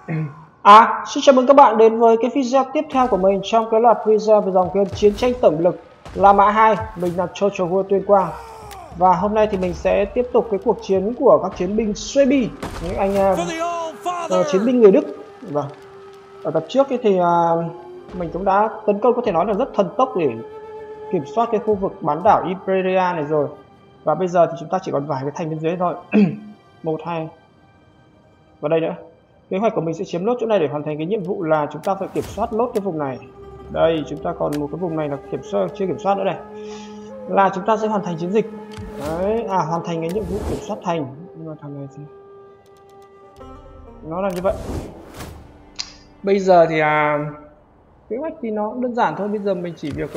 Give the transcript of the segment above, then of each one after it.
Xin chào mừng các bạn đến với cái video tiếp theo của mình trong cái loạt video về dòng game chiến tranh tổng lực La Mã 2. Mình là Cho Vua Tuyên Quang. Và hôm nay thì mình sẽ tiếp tục cái cuộc chiến của các chiến binh Suebi, những anh chiến binh người Đức. Vâng. Ở tập trước thì mình cũng đã tấn công có thể nói là rất thần tốc để kiểm soát cái khu vực bán đảo Imperia này rồi. Và bây giờ thì chúng ta chỉ còn vài cái thành bên dưới thôi. 1, 2 và đây nữa. Kế hoạch của mình sẽ chiếm lốt chỗ này để hoàn thành cái nhiệm vụ là chúng ta phải kiểm soát lốt cái vùng này. Đây, chúng ta còn một cái vùng này là chưa kiểm soát nữa này. Là chúng ta sẽ hoàn thành chiến dịch. Đấy, hoàn thành cái nhiệm vụ kiểm soát thành. Nhưng mà thằng này gì? Nó là như vậy. Bây giờ thì kế hoạch thì nó cũng đơn giản thôi. Bây giờ mình chỉ việc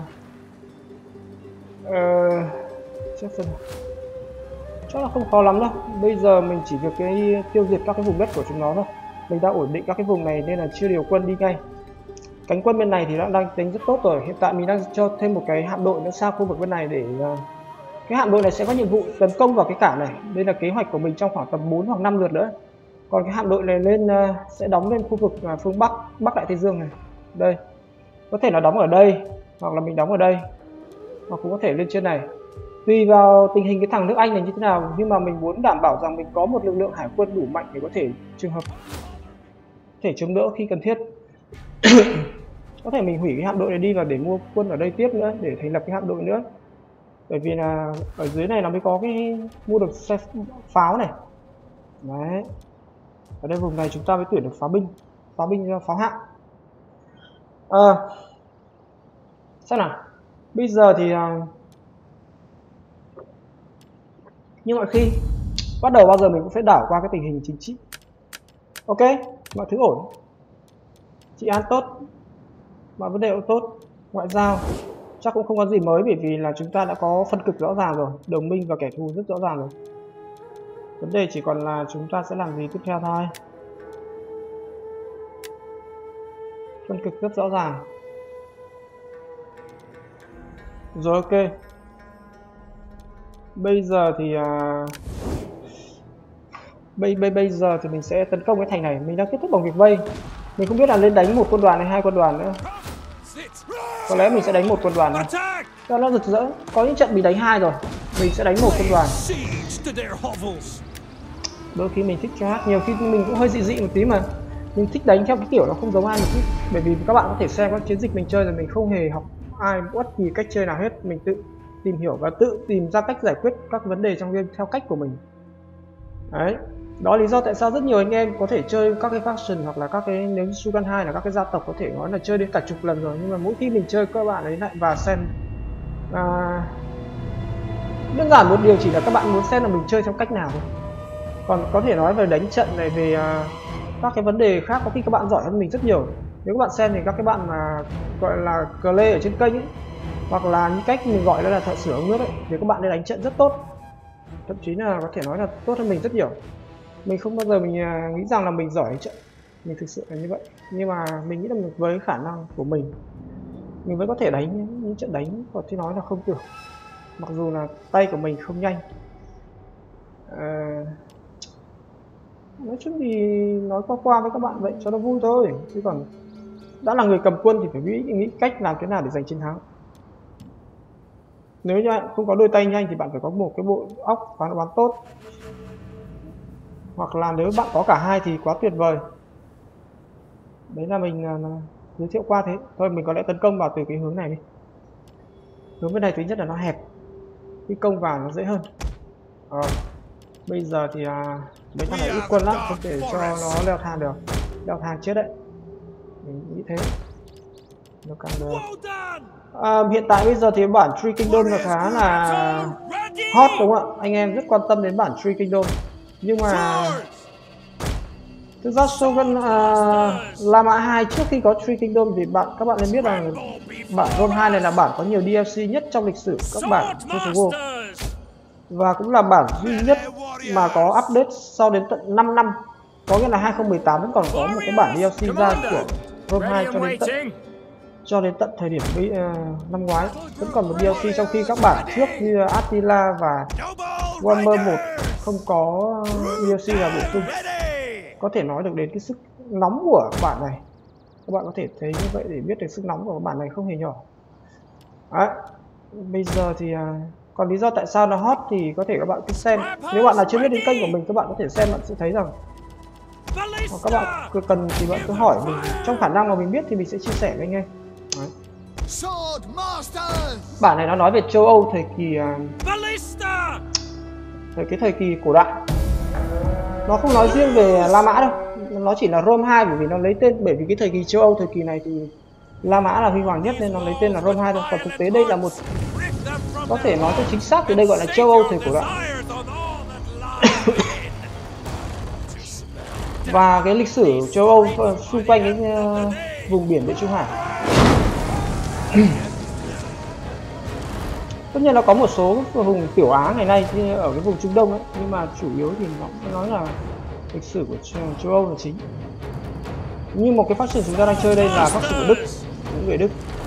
chắc là không khó lắm đâu. Bây giờ mình chỉ việc tiêu diệt các cái vùng đất của chúng nó thôi. Mình đã ổn định các cái vùng này nên là chưa điều quân đi ngay. Cánh quân bên này thì đang tính rất tốt rồi. Hiện tại mình đang cho thêm một cái hạm đội nữa sang khu vực bên này để cái hạm đội này sẽ có nhiệm vụ tấn công vào cái cảng này. Đây là kế hoạch của mình trong khoảng tầm 4 hoặc 5 lượt nữa. Còn cái hạm đội này lên sẽ đóng lên khu vực phương Bắc Đại Tây Dương này. Đây. Có thể nó đóng ở đây hoặc là mình đóng ở đây. Hoặc cũng có thể lên trên này. Tùy vào tình hình cái thằng nước Anh này như thế nào, nhưng mà mình muốn đảm bảo rằng mình có một lực lượng hải quân đủ mạnh để có thể trường hợp chống đỡ khi cần thiết. Có thể mình hủy cái hạm đội này đi và để mua quân ở đây tiếp nữa để thành lập cái hạm đội nữa. Bởi vì là ở dưới này nó mới có cái mua được xe pháo này. Đấy. Ở đây vùng này chúng ta mới tuyển được pháo hạng. Xem nào. Bây giờ thì như mọi khi bắt đầu bao giờ mình cũng phải đảo qua cái tình hình chính trị. Ok, mọi thứ ổn, trị an tốt, mọi vấn đề cũng tốt, ngoại giao chắc cũng không có gì mới bởi vì là chúng ta đã có phân cực rõ ràng rồi, đồng minh và kẻ thù rất rõ ràng rồi. Vấn đề chỉ còn là chúng ta sẽ làm gì tiếp theo thôi. Phân cực rất rõ ràng rồi. Ok, bây giờ thì bây giờ thì mình sẽ tấn công cái thành này. Mình đang kết thúc bằng việc vây. Mình không biết là lên đánh một quân đoàn hay 2 quân đoàn nữa. Có lẽ mình sẽ đánh một quân đoàn này cho nó rực rỡ. Có những trận mình đánh 2 rồi, mình sẽ đánh một quân đoàn. Đôi khi mình thích cho hát, nhiều khi mình cũng hơi dị một tí mà mình thích đánh theo cái kiểu nó không giống ai một chút. Bởi vì các bạn có thể xem các chiến dịch mình chơi rồi, mình không hề học ai bất kỳ cách chơi nào hết. Mình tự tìm hiểu và tự tìm ra cách giải quyết các vấn đề trong game theo cách của mình. Đấy, đó lý do tại sao rất nhiều anh em có thể chơi các cái faction hoặc là các cái, nếu như Shogun 2 là các cái gia tộc có thể nói là chơi đến cả chục lần rồi, nhưng mà mỗi khi mình chơi các bạn ấy lại và xem đơn giản một điều chỉ là các bạn muốn xem là mình chơi theo cách nào thôi. Còn có thể nói về đánh trận này, về các cái vấn đề khác có khi các bạn giỏi hơn mình rất nhiều. Nếu các bạn xem thì các cái bạn mà gọi là play ở trên kênh ấy, hoặc là những cách mình gọi là thợ sửa ống nước ấy, thì các bạn nên đánh trận rất tốt, thậm chí là có thể nói là tốt hơn mình rất nhiều. Mình không bao giờ mình nghĩ rằng là mình giỏi đánh trận, mình thực sự là như vậy. Nhưng mà mình nghĩ là với khả năng của mình vẫn có thể đánh những trận đánh có thể nói là không tưởng, mặc dù là tay của mình không nhanh. Nói chung thì nói qua với các bạn vậy cho nó vui thôi, chứ còn đã là người cầm quân thì phải nghĩ cách làm thế nào để giành chiến thắng. Nếu như bạn không có đôi tay nhanh thì bạn phải có một cái bộ óc phán đoán tốt, hoặc là nếu bạn có cả hai thì quá tuyệt vời. Đấy là mình giới thiệu qua thế thôi. Mình có lẽ tấn công vào từ cái hướng này đi. Hướng bên này thứ nhất là nó hẹp, khi công vào nó dễ hơn. Bây giờ thì mấy thằng này ít quân lắm, không thể cho nó leo thang được. Leo thang chết đấy, mình nghĩ thế. Nó càng được. Hiện tại bây giờ thì bản Three Kingdom là khá là hot đúng không ạ? Anh em rất quan tâm đến bản Three Kingdom. Nhưng mà thực ra Shogun La Mã 2 trước khi có Three Kingdom thì các bạn nên biết rằng bản Rome 2 này là bản có nhiều DLC nhất trong lịch sử các bản Total War. Và cũng là bản duy nhất mà có update sau đến tận 5 năm. Có nghĩa là 2018 vẫn còn có một cái bản DLC ra của Rome 2 cho đến tận thời điểm năm ngoái. Vẫn còn một DLC, trong khi các bản trước như Attila và Warhammer 1 không có DLC là bổ sung. có thể nói được đến cái sức nóng của bản này. Các bạn có thể thấy như vậy để biết được sức nóng của bản này không hề nhỏ. Đấy. Bây giờ thì còn lý do tại sao nó hot thì có thể các bạn cứ xem. Nếu bạn nào chưa biết đến kênh của mình, các bạn có thể xem, bạn sẽ thấy rằng các bạn cần thì bạn cứ hỏi mình, trong khả năng mà mình biết thì mình sẽ chia sẻ với anh em. Đấy. Bản này nó nói về châu Âu thời kỳ thời kỳ cổ đại. Nó không nói riêng về La Mã đâu, nó chỉ là Rome 2 bởi vì nó lấy tên, bởi vì cái thời kỳ châu Âu thời kỳ này thì La Mã là huy hoàng nhất nên nó lấy tên là Rome 2 thôi. Còn thực tế đây là một, có thể nói cho chính xác thì đây gọi là châu Âu thời cổ đại. Và cái lịch sử châu Âu xung quanh cái vùng biển Địa Trung Hải. Tất nhiên nó có một số vùng tiểu Á ngày nay như ở cái vùng Trung Đông ấy, nhưng mà chủ yếu thì nó nói là lịch sử của châu Âu là chính. Như một cái faction chúng ta đang chơi đây là faction của Đức, những người Đức.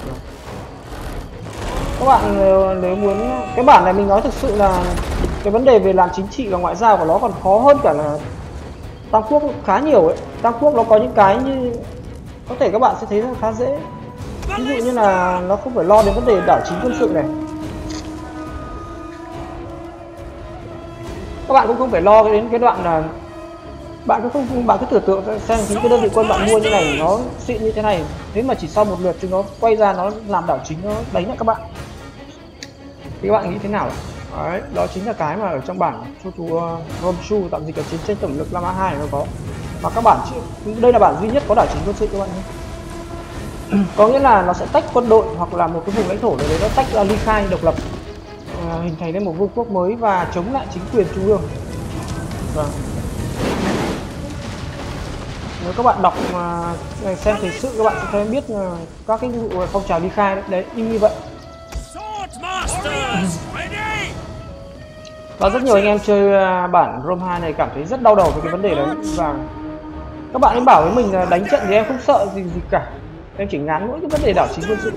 Các bạn nếu muốn, cái bản này mình nói thực sự là cái vấn đề về làm chính trị và ngoại giao của nó còn khó hơn cả là Tam Quốc khá nhiều ấy. Tam Quốc nó có những cái như có thể các bạn sẽ thấy nó khá dễ. Ví dụ như là nó không phải lo đến vấn đề đảo chính quân sự này. Các bạn cũng không phải lo đến cái đoạn là bạn cứ tưởng tượng xem những cái đơn vị quân bạn mua như này nó xịn như thế này, thế mà chỉ sau một lượt chúng nó quay ra nó làm đảo chính, nó đánh lại các bạn thì các bạn nghĩ thế nào? Đấy, đó chính là cái mà ở trong bản Rome Chu tạm dịch là chiến tranh tổng lực La Mã 2 nó có. Và các bản đây là bản duy nhất có đảo chính quân sự các bạn nhé. Có nghĩa là nó sẽ tách quân đội hoặc là một cái vùng lãnh thổ đấy nó tách ra, ly khai độc lập, hình thành nên một vương quốc mới và chống lại chính quyền trung ương. Vâng. Nếu các bạn đọc xem thời sự các bạn sẽ thấy biết các cái vụ phong trào ly khai đấy y như vậy. Và rất nhiều anh em chơi bản Rome 2 này cảm thấy rất đau đầu với cái vấn đề đấy, và các bạn ấy bảo với mình là đánh trận thì em không sợ gì cả, em chỉ ngán mỗi cái vấn đề đảo chính quân sự.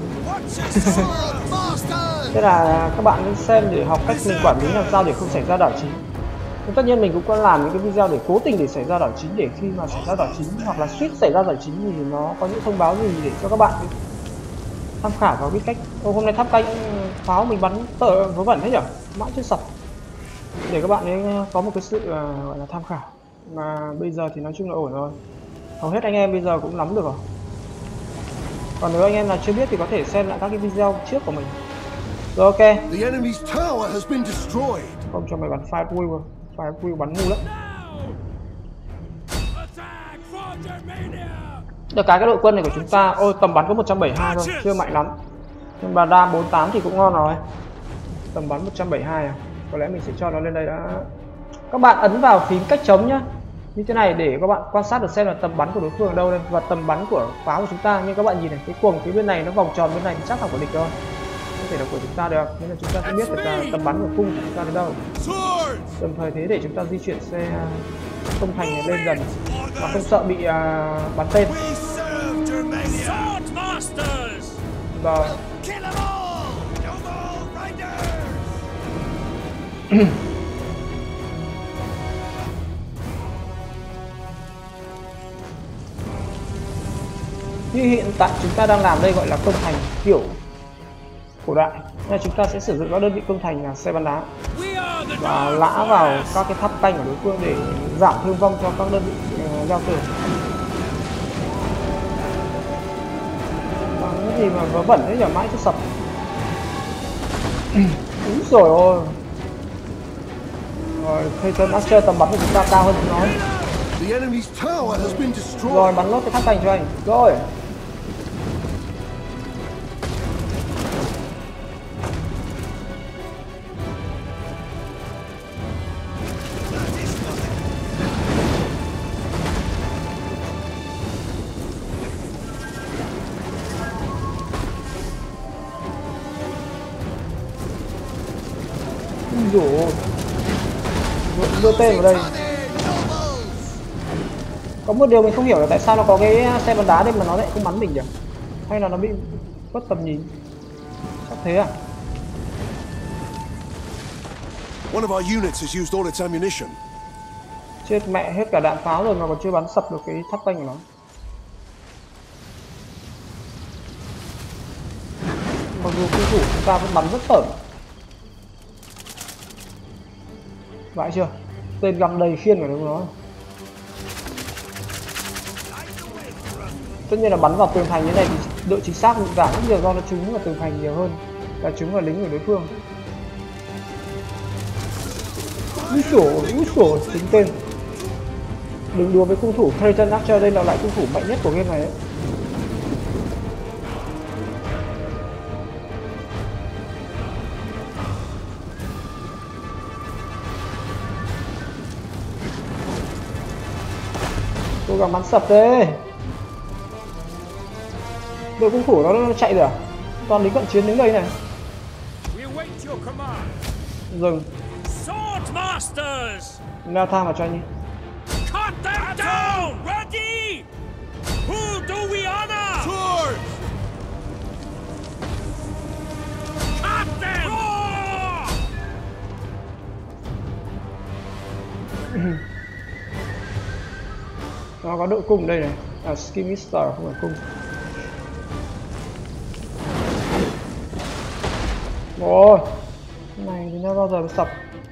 Thế là các bạn xem để học cách mình quản lý làm sao để không xảy ra đảo chính. Nhưng tất nhiên mình cũng có làm những cái video để cố tình để xảy ra đảo chính, để khi mà xảy ra đảo chính hoặc là suýt xảy ra đảo chính thì nó có những thông báo gì để cho các bạn tham khảo vào cái cách. Hôm nay tháp canh pháo mình bắn vớ vẩn thế nhỉ, mãi chưa sập, để các bạn ấy có một cái sự gọi là tham khảo. Mà bây giờ thì nói chung là ổn rồi, hầu hết anh em bây giờ cũng nắm được rồi. Còn nếu anh em nào chưa biết thì có thể xem lại các cái video trước của mình. Rồi, ok. Không cho mày bắn Firewheel bắn ngu lắm. Được cái đội quân này của chúng ta, ôi tầm bắn có 172 thôi, chưa mạnh lắm. Nhưng mà đam 48 thì cũng ngon rồi. Tầm bắn 172 à? Có lẽ mình sẽ cho nó lên đây đã. Các bạn ấn vào phím cách chống nhá, như thế này để các bạn quan sát được xem là tầm bắn của đối phương ở đâu đây và tầm bắn của pháo của chúng ta. Nhưng các bạn nhìn này, cái cuồng phía bên này nó vòng tròn bên này thì chắc là của địch rồi, không thể là của chúng ta được, nên là chúng ta sẽ biết được là tầm bắn của cung của chúng ta đến đâu. Đồng thời thế để chúng ta di chuyển xe công thành này lên dần và không sợ bị bắn tên. Rồi. Như hiện tại chúng ta đang làm đây gọi là công thành kiểu cổ đại, nên chúng ta sẽ sử dụng các đơn vị công thành là xe bắn đá và lã vào các cái tháp canh của đối phương để giảm thương vong cho các đơn vị giao tử. Cái gì mà vớ vẩn đấy nhỉ, mãi cứ sập. Úi rồi ôi. Rồi, Titan Archer tầm bắn của chúng ta cao hơn chúng nó. Rồi, bắn lốt cái tháp canh cho anh. Rồi. Rồi. Đưa tên vào đây. Có một điều mình không hiểu là tại sao nó có cái xe bắn đá đây mà nó lại không bắn mình nhỉ? Hay là nó bị mất tầm nhìn? Chắc thế à? Chết mẹ, hết cả đạn pháo rồi mà còn chưa bắn sập được cái tháp canh của nó. Mặc dù cung thủ chúng ta vẫn bắn rất tởm. Vãi chưa? Tên găm đầy khiên của nó. Tất nhiên là bắn vào tường thành như này thì độ chính xác bị giảm rất nhiều do nó trúng vào tường thành nhiều hơn là trúng vào lính của đối phương. Úi xổ, chính tên. Đừng đùa với cung thủ Clayton Archer, đây là loại cung thủ mạnh nhất của game này đấy. Cố gắng bắn sập đi. Đội cung thủ nó chạy rồi à? Toàn lính cận chiến đứng đây này. Dừng. Leo thang vào cho anh đi. Nó có đội cung đây này. À, Skimister không phải cung. Ôi, cái này thì nó bao giờ mới sập.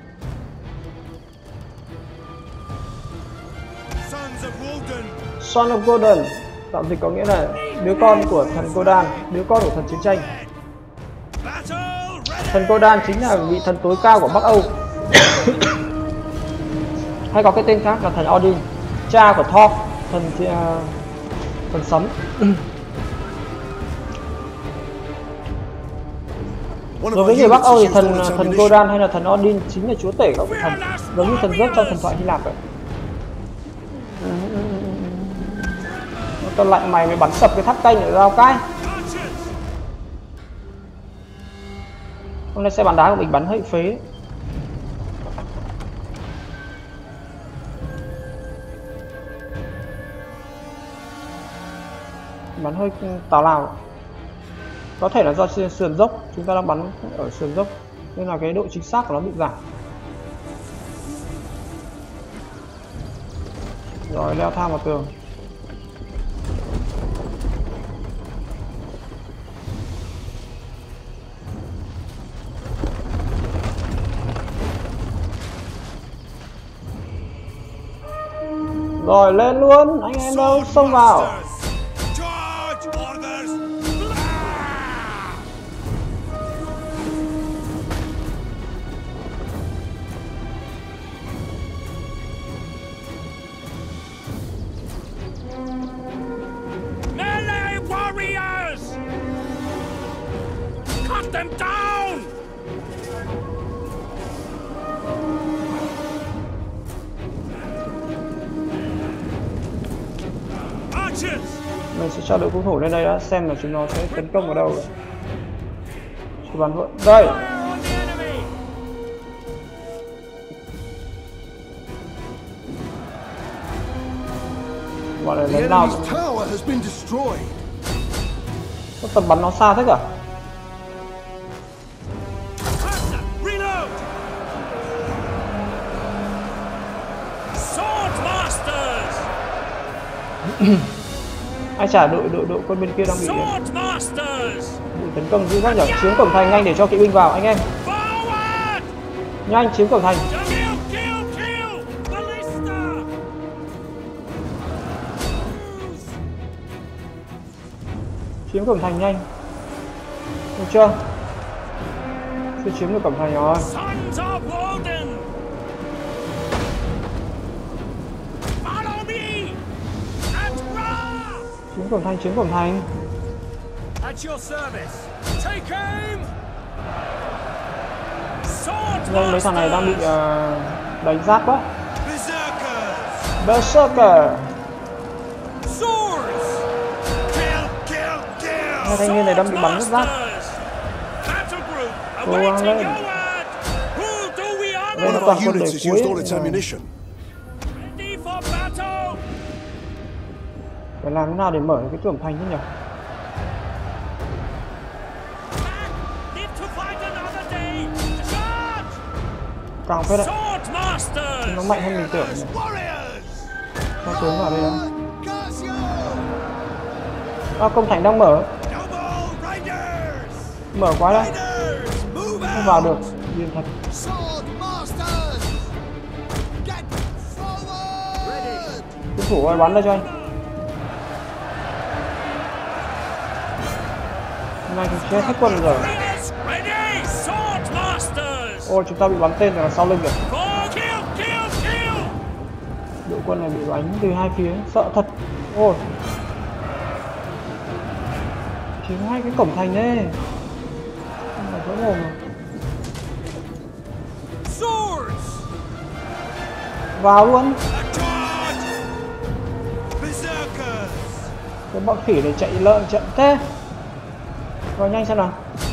Son of Golden tạm dịch có nghĩa là đứa con của thần Gul'dan, đứa con của thần chiến tranh. Thần Gul'dan chính là vị thần tối cao của Bắc Âu. Hay có cái tên khác là thần Odin, cha của Thor, thần sấm. Đối với người Bắc Âu thì thần Gul'dan hay là thần Odin chính là chúa tể các vị thần, giống như thần Zeus trong thần thoại Hy Lạp vậy. Tao lạnh mày mới bắn sập cái tháp canh ở rào cái. Hôm nay xe bắn đá của mình bắn hơi phế. Bắn hơi tào lao. Có thể là do sườn dốc, chúng ta đang bắn ở sườn dốc nên là cái độ chính xác của nó bị giảm. Rồi leo thang vào tường. Rồi lên luôn, anh em đâu xông vào. Melee warriors! Cut them down! Mình sẽ cho đội cung thủ lên đây đã xem là chúng nó sẽ tấn công ở đâu. Chỉ bắn vội đây. Bọn này đánh nào? Có tầm bắn nó xa thế cả? Ai chả đội quân bên kia đang bị tấn công dữ quá nhỉ. Chiếm cổng thành nhanh để cho kỵ binh vào anh em. Nhanh chiếm cổng thành. Chiếm cổng thành nhanh. Được chưa? Chưa chiếm được cổng thành rồi. Chiếm cổng thành, chiếm cổng thành. Vâng, mấy thằng này đang bị đánh giáp quá. Berserker. Hai thanh niên này đang bị bắn rất giáp. Cố gắng lên. Đây là toàn quân để cuối. Phải làm thế nào để mở cái cổng thành chứ nhỉ? Càng phết đấy. masters! Nó mạnh hơn mình tưởng. Cho tướng vào đây đó. Công thành đang mở. Mở quá đấy. Không vào được. Điên thật. Tướng thủ ơi, bắn ra cho anh. Hôm nay thì chết hết quân rồi. Ôi, chúng ta bị bắn tên là sau lưng kìa. Đội quân này bị đánh từ hai phía, sợ thật. Ôi, chỉ có hai cái cổng thành đấy. Không phải chỗ mồm mà. Vào luôn. Cái bọn khỉ này chạy lợn chậm thế. Vào nhanh xem nào.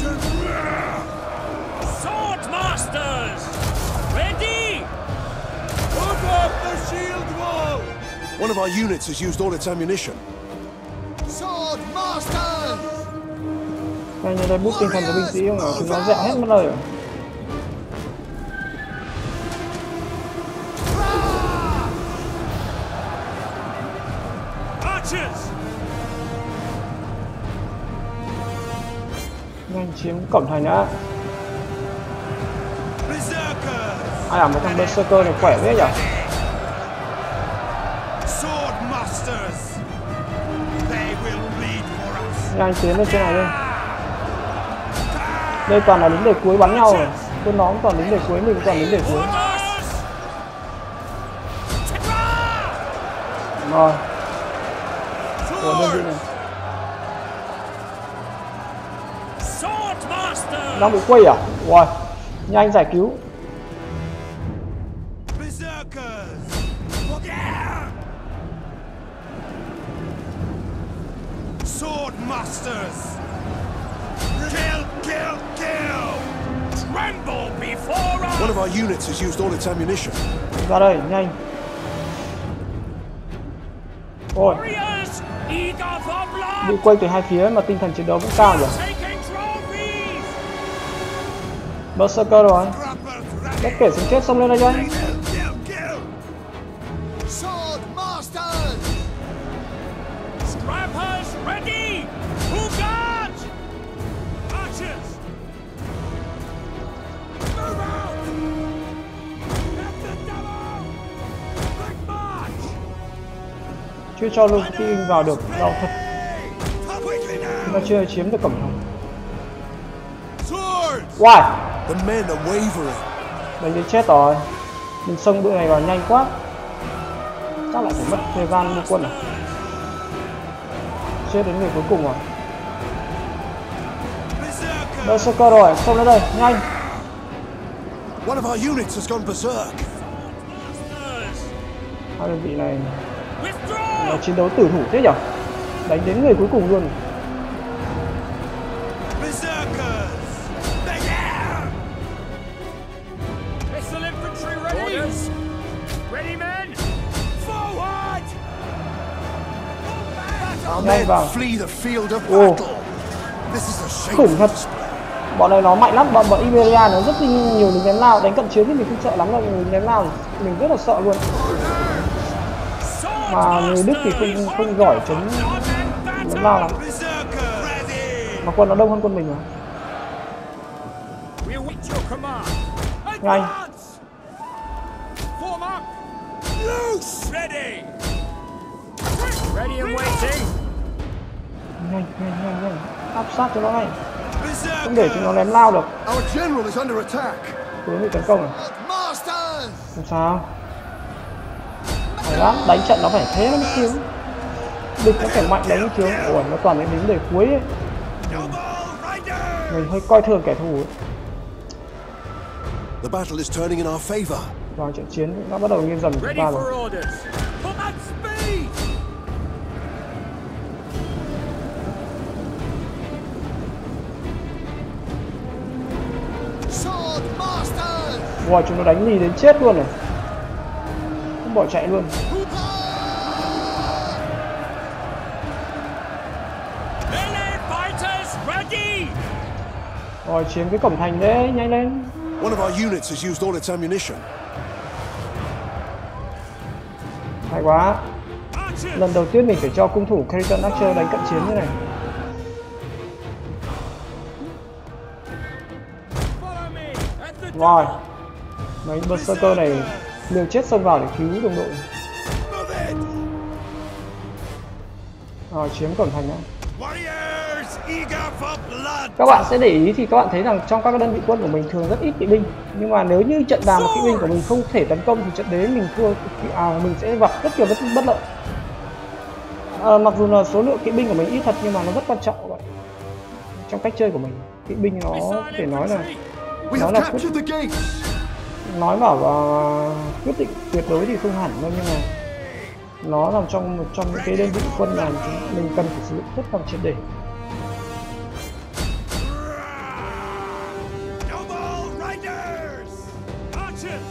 One of our units has used all its ammunition. Sword masters! Ngay như đây bút tinh thần của binh sĩ không ở chúng nó dẹo hết mất lời rồi. Nhanh chiếm cổng thành đã. Ai làm mấy thằng berserker này khỏe thế nhỉ? Nhanh tiến lên trên này đi. Đây toàn là lính để cuối bắn nhau rồi. Quân nó cũng toàn lính để cuối, mình cũng toàn lính để cuối. Rồi. Của đơn vị này. Đang bị quay à? Wow. Nhanh giải cứu. Sword masters! Kill, kill, kill! Tremble before us! One of our units has used all its ammunition. Ra đây, nhanh. Ôi, bị quay từ hai phía mà tinh thần chiến đấu vẫn cao rồi. Berserker rồi. Bất kể sống chết xông lên đây cho anh. Chưa cho luôn khi vào được, đau thật. Nó chưa chiếm được cổng thành. Wow. Đánh đến chết rồi. Mình xông bữa này vào nhanh quá. Chắc lại phải mất thời gian mua quân à? Chết đến người cuối cùng rồi. Berserker rồi, xông lên đây, nhanh. One of our units has gone berserk. Hai đơn vị này là chiến đấu tử thủ thế nhỉ? Đánh đến người cuối cùng luôn. Nhanh vào. Ồ, khủng thật. Bọn này nó mạnh lắm, bọn Iberia nó rất nhiều lính ném lao, đánh cận chiến thì mình không sợ lắm đâu, lính ném lao mình rất là sợ luôn. Mà người Đức thì không giỏi chống ném lao lắm. Mà quân nó đông hơn quân mình mà. Nhanh. Nhanh. Áp sát cho nó ngay. Không để chúng nó ném lao được. Tướng bị tấn công rồi. Không sao. Phải lắm, đánh trận nó phải thế nó mới cứu. Địch nó phải mạnh đánh mới cứu. Ủa, nó toàn đến lính để cuối ấy. Mình hơi coi thường kẻ thù ấy. Vào trận chiến đã bắt đầu nghiêng dần chúng ta rồi. Wow, chúng nó đánh lì đến chết luôn này. Không bỏ chạy luôn. Rồi chiếm cái cổng thành đấy, nhanh lên. One of our units has used all its ammunition. Hay quá. Archers! Lần đầu tiên mình phải cho cung thủ Khariton Archer đánh cận chiến như này. Follow me at the Rồi, door! mấy Berserker này liều chết xông vào để cứu đồng đội. Move it! Rồi, chiếm cổng thành đã. Warriors eager for blood! Các bạn sẽ để ý thì các bạn thấy rằng trong các đơn vị quân của mình thường rất ít kỵ binh. Nhưng mà nếu như trận đàm mà kỵ binh của mình không thể tấn công thì trận đấy mình thua, mình sẽ gặp rất nhiều bất lợi. Mặc dù là số lượng kỵ binh của mình ít thật nhưng mà nó rất quan trọng các bạn. Trong cách chơi của mình, kỵ binh nó có thể nói là We nó have là captured the gates! nói bảo quyết định tuyệt đối thì không hẳn đâu, nhưng mà nó nằm trong một trong những cái đơn vị quân mà mình cần phải sử dụng rất là triệt để. Noble Riders! Archers!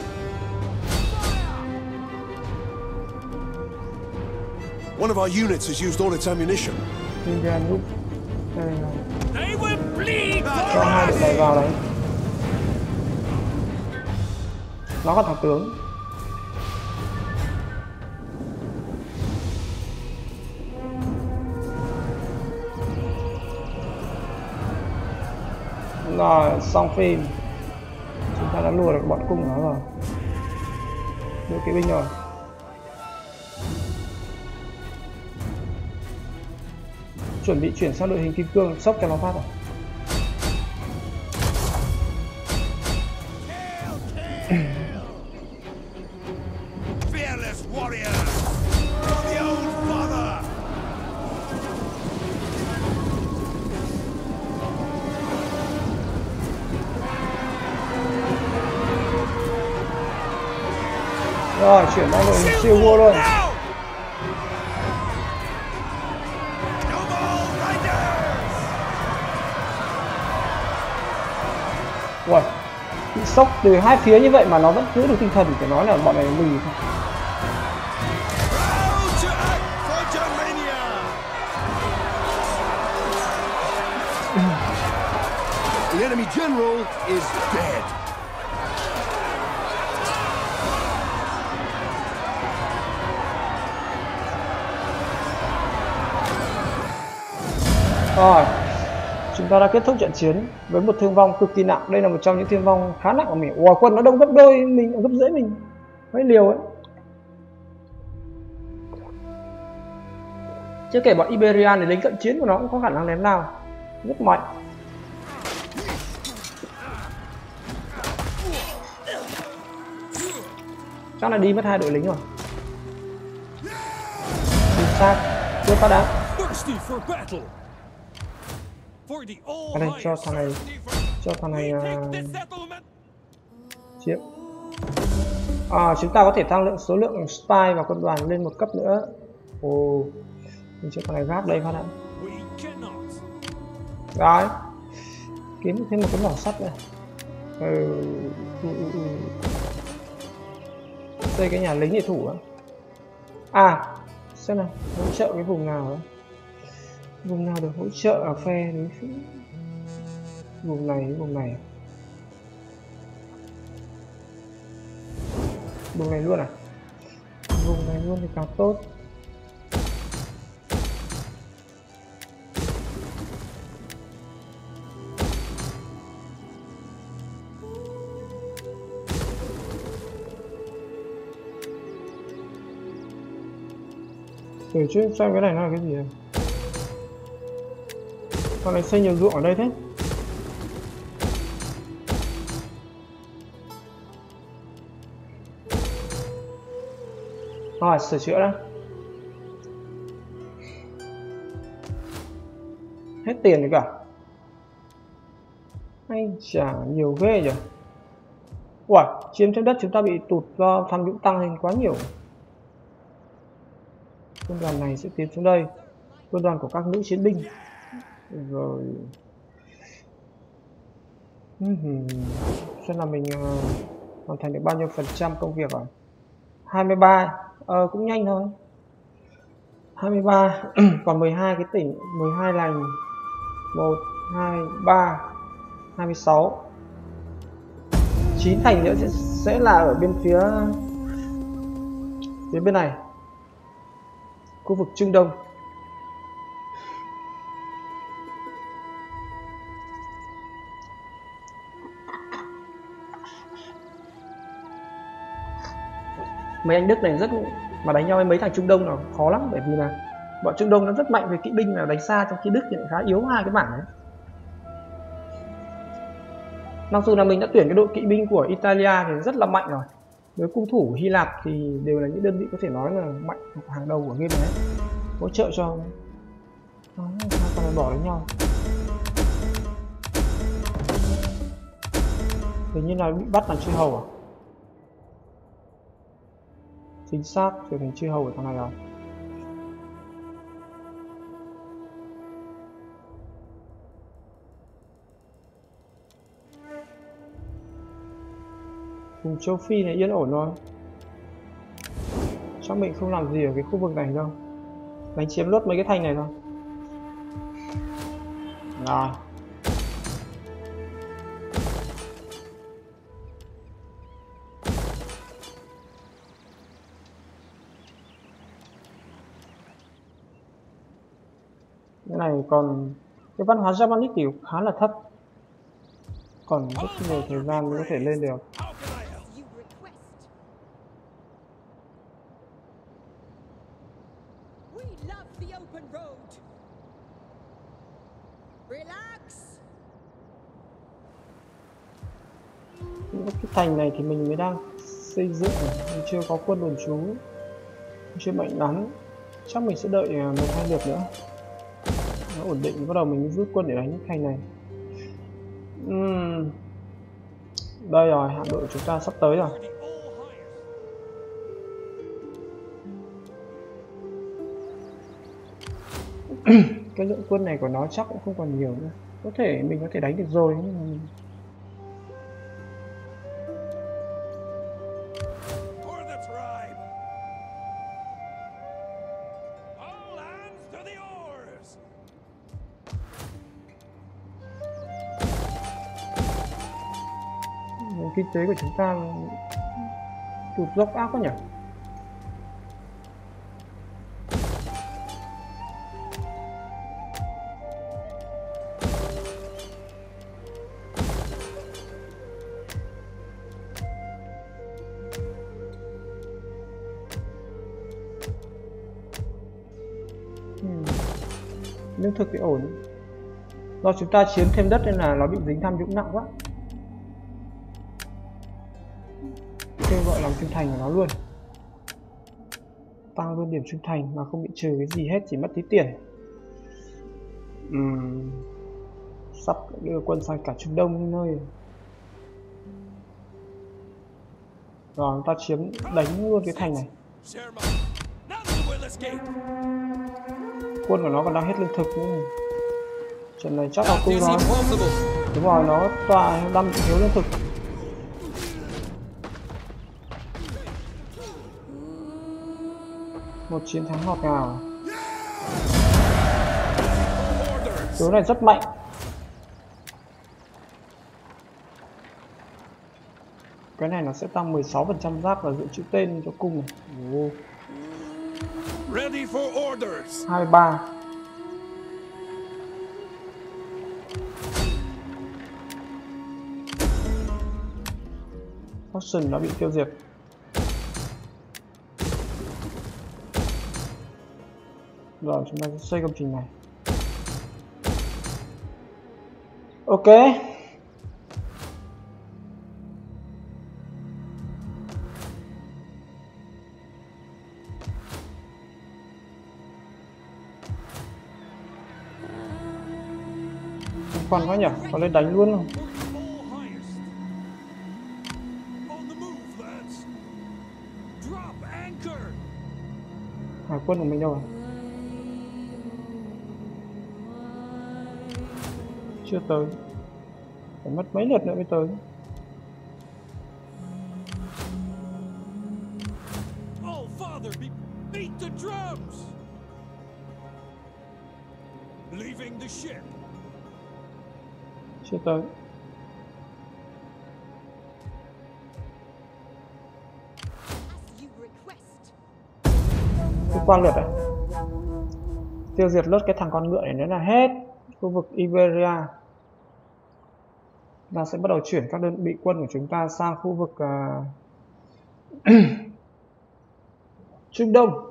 One of our units has used all its ammunition. Indian Group đây là They will bleed cho for hai us! đội này vào đấy. Nó còn thằng tướng. Rồi, xong phim. Chúng ta đã lùa được bọn cung nó rồi. Đưa kỵ binh rồi. Chuẩn bị chuyển sang đội hình kim cương, sốc cho nó phát rồi. Fearless warrior! For the old father! Rồi, chuyển sang đội hình siêu vua luôn. Now! Noble Riders! Ui, bị sốc từ hai phía như vậy mà nó vẫn giữ được tinh thần, phải nói là bọn này lì thôi. Proud to act for Germania! The enemy general is dead. Rồi, chúng ta đã kết thúc trận chiến với một thương vong cực kỳ nặng. Đây là một trong những thương vong khá nặng của mình. Ủa, quân nó đông gấp đôi mình, gấp rưỡi mình, mấy liều ấy. Chưa kể bọn Iberian để lính cận chiến của nó cũng có khả năng ném nào rất mạnh. Chắc là đi mất hai đội lính rồi. Chính xác, chưa phát đá. Thirsty for battle! For the old Ở đây cho thằng này, take the settlement! chiếm. Chúng ta có thể tăng số lượng spy và quân đoàn lên một cấp nữa. Ồ, mình cho thằng này gác đây phát đã. We cannot! Đấy, kiếm thêm một cái mỏ sắt này. Xây cái nhà lính để thủ á. Xem nào, hỗ trợ cái vùng nào đó. Vùng nào được hỗ trợ ở phe đối phía. Vùng này. Vùng này luôn à? Vùng này luôn thì càng tốt. Để chứ xem cái này nó là cái gì à? Con này xây nhiều ruộng ở đây thế. Rồi, sửa chữa đã. Hết tiền rồi cả. Anh chả nhiều ghê nhỉ. Ủa, chiếm trên đất chúng ta bị tụt do tham nhũng tăng lên quá nhiều. Quân đoàn này sẽ tiến xuống đây. Quân đoàn của các nữ chiến binh. Rồi. Xem là mình hoàn thành được bao nhiêu phần trăm công việc rồi. 23. Cũng nhanh thôi. 23. Còn 12 cái tỉnh, 12 lành. 1, 2, 3, 26. 9 thành nữa sẽ là ở bên phía bên này. khu vực Trung Đông. Mấy anh Đức này rất mà đánh nhau với mấy thằng Trung Đông là khó lắm, bởi vì là bọn Trung Đông nó rất mạnh về kỵ binh là đánh xa, trong khi Đức thì lại khá yếu hai cái mảng đấy. Mặc dù là mình đã tuyển cái đội kỵ binh của Italia thì rất là mạnh rồi, với cung thủ Hy Lạp thì đều là những đơn vị có thể nói là mạnh hàng đầu của game này, hỗ trợ cho hai con này bỏ đánh nhau. Hình như là bị bắt là chư hầu à? Chính xác, trở thành chư hầu của thằng này rồi. Vùng châu Phi này yên ổn thôi. Chắc mình không làm gì ở cái khu vực này đâu, đánh chiếm lốt mấy cái thành này thôi. Rồi. Cái này còn cái văn hóa Germanic thì khá là thấp, còn rất nhiều thời gian mới có thể lên được. Cái thành này thì mình mới đang xây dựng, mình chưa có quân đồn trú, chưa mạnh lắm. Chắc mình sẽ đợi 1-2 lượt nữa nó ổn định, bắt đầu mình rút quân để đánh những thành này. Đây rồi, hạm đội của chúng ta sắp tới rồi. Cái lượng quân này của nó chắc cũng không còn nhiều nữa, có thể mình có thể đánh được rồi, nhưng mà kinh tế của chúng ta tụt dốc ác quá nhỉ. Lương thực thì ổn, do chúng ta chiếm thêm đất nên là nó bị dính tham nhũng nặng quá. Kêu gọi làm trung thành của nó luôn, tăng luôn điểm trung thành mà không bị trừ cái gì hết, chỉ mất tí tiền. Sắp đưa quân sang cả Trung Đông nơi rồi, chúng ta chiếm đánh luôn cái thành này. Quân của nó còn đang hết lương thực nữa. Trận này chắc là cung nó, đúng rồi, nó đang thiếu lương thực. Một chiến thắng ngọt ngào. Tướng này rất mạnh. Cái này nó sẽ tăng 16% giáp và giữ chữ tên cho cung này. 23. Faction đã bị tiêu diệt. Rồi chúng ta sẽ xây công trình này. Ok. Khoan quá nhỉ, có lên đánh luôn không? Hải quân của mình đâu rồi? Chưa tới, phải mất mấy lượt nữa mới tới. Chưa tới. Cứ qua lượt đấy. Tiêu diệt lốt cái thằng con ngựa này nữa là hết khu vực Iberia. Ta sẽ bắt đầu chuyển các đơn vị quân của chúng ta sang khu vực Trung Đông.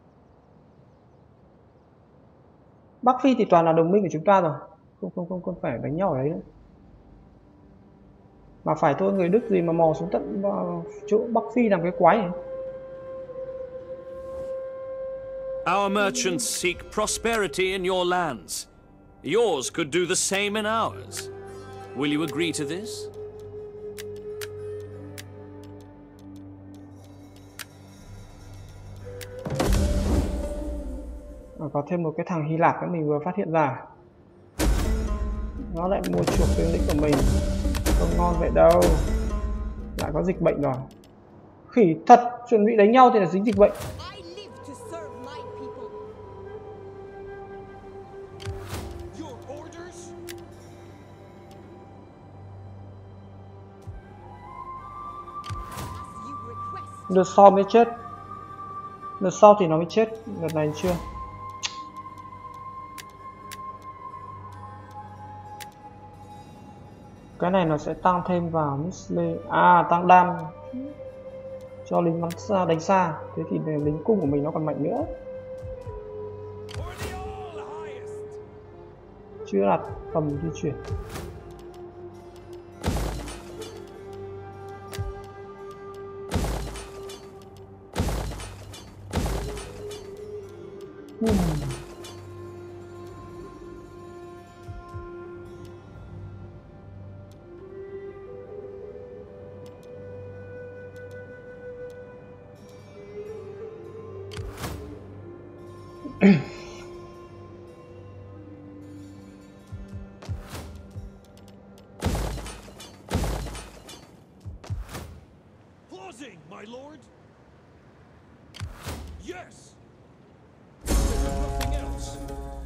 Bắc Phi thì toàn là đồng minh của chúng ta rồi, không phải đánh nhau ở đấy nữa. Mà phải thôi, người Đức gì mà mò xuống tận chỗ Bắc Phi làm cái quái này. Our merchants seek prosperity in your lands. Yours could do the same in ours. Will you agree to this? Có thêm một cái thằng Hy Lạp nữa mình vừa phát hiện ra. Nó lại mua chuộc tướng lĩnh của mình. Không ngon vậy đâu. Lại có dịch bệnh rồi. Khỉ thật, chuẩn bị đánh nhau thì là dính dịch bệnh. Đợt sau mới chết. Đợt sau thì nó mới chết, đợt này chưa. Cái này nó sẽ tăng thêm vào Muscle. Tăng đam cho lính bắn xa, đánh xa. Thế thì lính cung của mình nó còn mạnh nữa. Chưa đạt tầm di chuyển. Closing, my lord. Yes. Nothing else.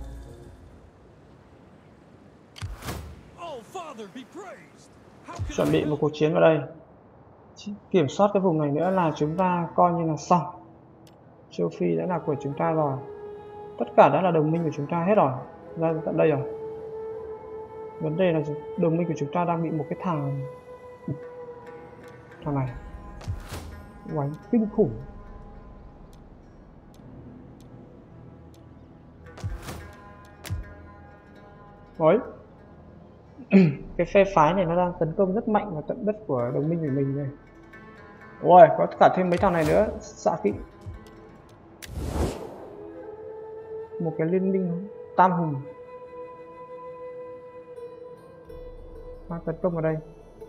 Oh, Father be praised. How can Chuẩn bị một cuộc chiến vào đây. Kiểm soát cái vùng này nữa là chúng ta coi như là xong. Châu Phi đã là của chúng ta rồi. Tất cả đã là đồng minh của chúng ta hết rồi. Ra tận đây rồi. Vấn đề là đồng minh của chúng ta đang bị một cái thằng này quánh kinh khủng. Đấy. Cái phe phái này nó đang tấn công rất mạnh vào tận đất của đồng minh của mình này. Ôi, có cả thêm mấy thằng này nữa, xạ kỵ. Một cái liên minh tam hùng đang tấn công vào đây.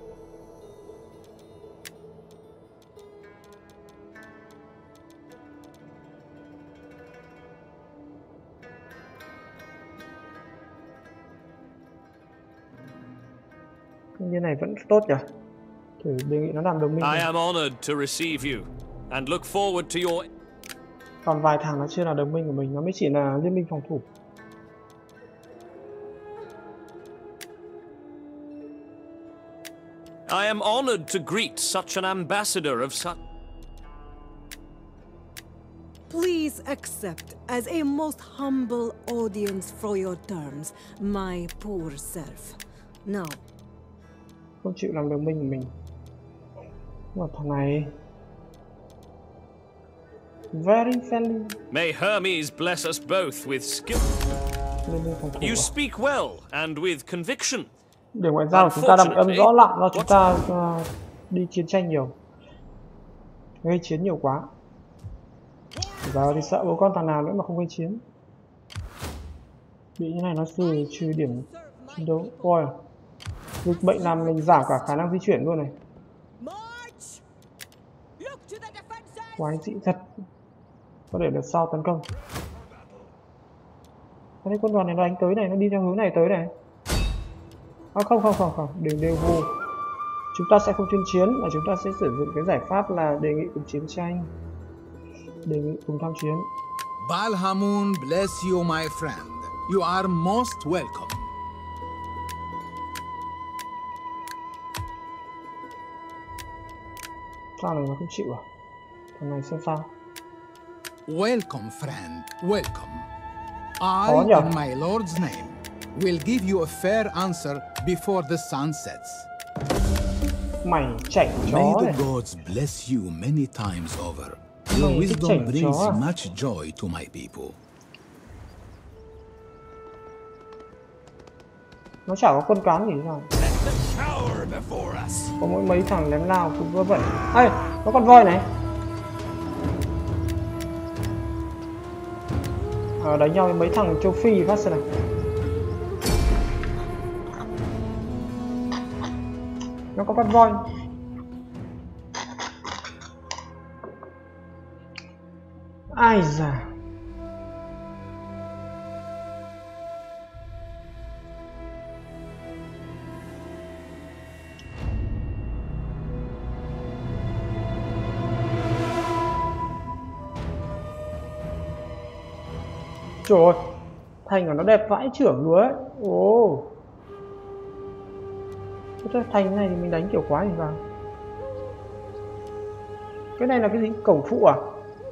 Như này vẫn tốt nhỉ? Thử đề nghị nó làm đồng minh. I am honored to receive you and look forward to your. Còn vài thằng nó chưa là đồng minh của mình, nó mới chỉ là liên minh phòng thủ. I am honored to greet such an ambassador of such. Please accept as a most humble audience for your terms, my poor self. Now. Không chịu làm đồng minh của mình. Mà thằng này very friendly. May Hermes bless us both with skill. You speak well and with conviction. Điểm ngoại giao của chúng ta đang bị âm rõ lặng do chúng ta đi chiến tranh nhiều, gây chiến nhiều quá. Giờ thì sợ bố con thằng nào nữa mà không gây chiến. Bị như này nó trừ điểm chiến đấu. Ôi, dịch bệnh làm mình giảm cả khả năng di chuyển luôn này. Quái dị thật. Có để đợt sau tấn công. Cái quân đoàn này nó đánh tới này, nó đi theo hướng này tới này. Không, đừng đều vô. Chúng ta sẽ không tuyên chiến mà chúng ta sẽ sử dụng cái giải pháp là đề nghị cùng chiến tranh. Đề nghị cùng tham chiến. Balhamun bless you, my friend. You are most welcome. Thằng này nó không chịu à? Thằng này xem sao? Welcome, friend. Welcome. I, Khó nhỉ? in my lord's name, will give you a fair answer before the sun sets. Mày chảnh May chó the này. gods bless you many times over. Your Mày thích wisdom chảnh brings chó à? much joy to my people. Nó chả có con cán gì sao? Cower before us. Có mỗi mấy thằng lém lao cũng vớ vẩn. Ê, có con voi này. Đánh nhau với mấy thằng châu Phi phát xem này. Nó có con voi. Ai da. Trời ơi, thành của nó đẹp vãi chưởng luôn ấy. Ồ. Cái thành này thì mình đánh kiểu quá gì vào. Cái này là cái gì? Cổng phụ à?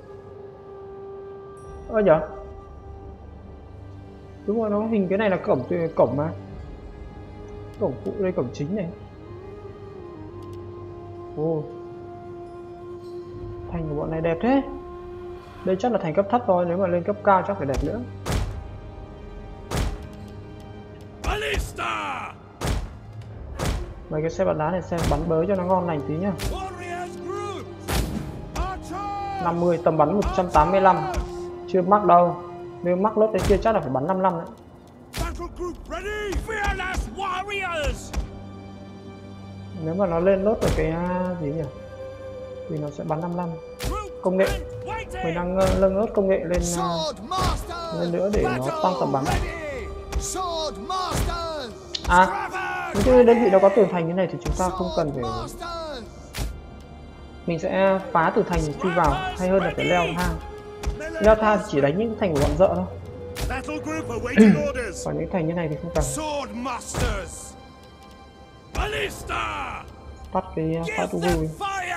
Nhở? Đúng rồi, nó hình cái này là cổng mà. Cổng phụ đây, cổng chính này. Ồ. Thành của bọn này đẹp thế. Đây chắc là thành cấp thấp thôi, nếu mà lên cấp cao chắc phải đẹp nữa. Ballista! Mấy cái xe bắn đá này xem bắn bới cho nó ngon lành tí nhá. 50 tầm bắn 185. Chưa mắc đâu. Nếu mắc lớp đấy kia chắc là phải bắn 55 đấy. Nếu mà nó lên lớp được cái gì nhỉ? Thì nó sẽ bắn 55. Công nghệ. Mình đang nâng lớp công nghệ lên nữa để nó tăng tầm bắn. Những cái đơn vị nó có tường thành như này thì chúng ta không cần phải. Mình sẽ phá tường thành để chui vào, hay hơn là phải leo thang. Leo thang chỉ đánh những thành của bọn dợ thôi. Còn những thành như này thì không cần. Tắt cái phá tu vui.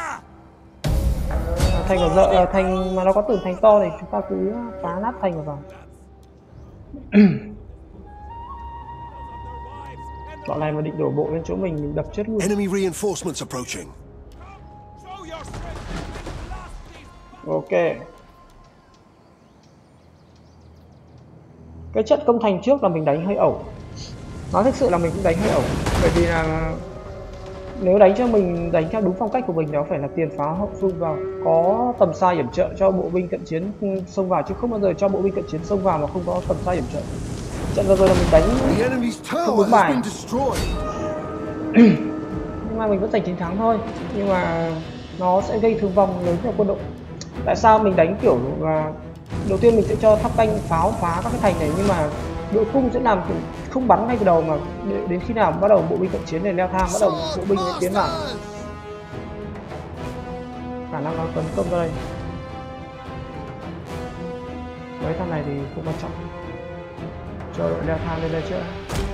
Thành của dợ, thành mà nó có tường thành to thì chúng ta cứ phá nát thành vào. Bọn này mà định đổ bộ lên chỗ mình đập chết luôn. Enemy reinforcements approaching. Ok. Cái trận công thành trước là mình đánh hơi ẩu. Nói thực sự là mình cũng đánh hơi ẩu. Bởi vì là nếu đánh cho mình đánh theo đúng phong cách của mình đó phải là tiền pháo hậu xung vào, có tầm xa yểm trợ cho bộ binh cận chiến xông vào, chứ không bao giờ cho bộ binh cận chiến xông vào mà không có tầm xa yểm trợ. Trận vừa rồi là mình đánh không đúng bài. Nhưng mà mình vẫn giành chiến thắng thôi. Nhưng mà nó sẽ gây thương vong lớn cho quân đội. Tại sao mình đánh kiểu là đầu tiên mình sẽ cho tháp canh pháo phá các cái thành này, nhưng mà đội cung sẽ làm không bắn ngay từ đầu mà đến khi nào bắt đầu bộ binh cận chiến này leo thang, bắt đầu bộ binh tiến vào, khả năng nó tấn công ra đây. Mấy thằng này thì không quan trọng, cho đội leo thang lên đây trước.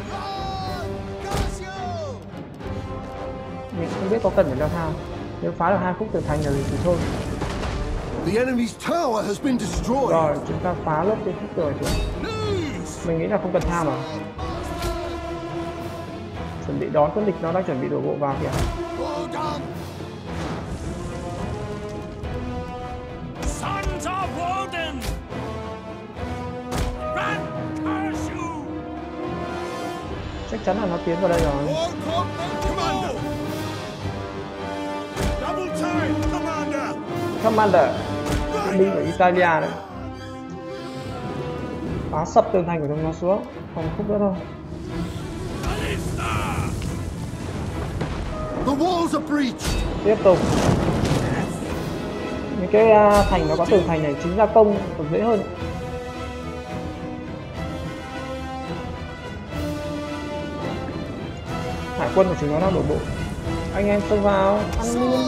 Mình không biết có cần phải leo thang. Nếu phá được 2 khúc tường thành rồi thì thôi. The enemy's tower has been destroyed. Rồi chúng ta phá lớp cái khúc tường trước. Mình nghĩ là không cần tham mà. Chuẩn bị đón quân địch, nó đang chuẩn bị đổ bộ vào kìa. Sons of Woden! Chắc chắn là nó tiến vào đây rồi. Commander, kỵ binh của Italia đấy. Phá sập tường thành của chúng nó xuống, còn khúc nữa thôi. Tiếp tục. Những cái thành nó có tường thành này chính ra công còn dễ hơn. Hải quân của chúng nó đang đổ bộ. Anh em xông vào, ăn luôn.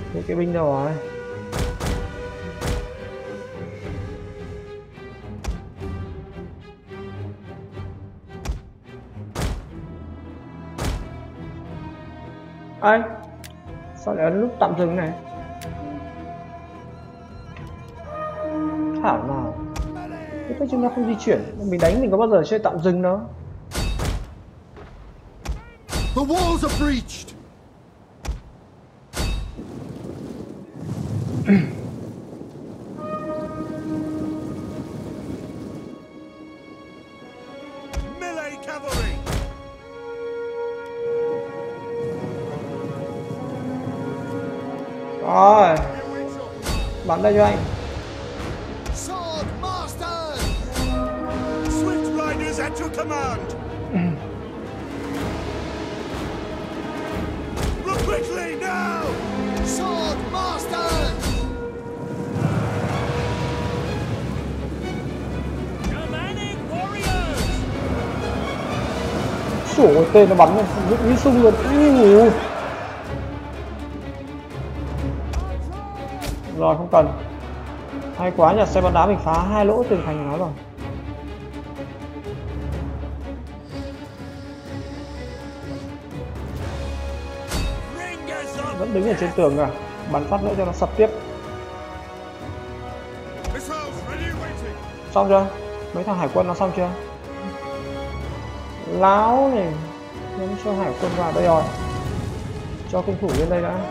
Đội kỵ binh đâu rồi? Ai? Sao lại ấn lúc tạm dừng này? Thảo nào? Thế chúng ta không di chuyển, mình đánh mình có bao giờ chơi tạm dừng đâu. The walls are breached. Melee cavalry. Rồi, bắn đây cho anh. Sword masters. Swift riders at your command. Quickly now! Sword masters! Commanding warriors! Sủa tên nó bắn như sung luôn. Rồi không cần. Hay quá nhỉ, xe bắn đá mình phá 2 lỗ tường thành của nó rồi. Vẫn đứng ở trên tường à, bắn phát nữa cho nó sập tiếp. Xong chưa? Mấy thằng hải quân nó xong chưa? Láo này, nên cho hải quân vào đây rồi. Cho công thủ lên đây đã.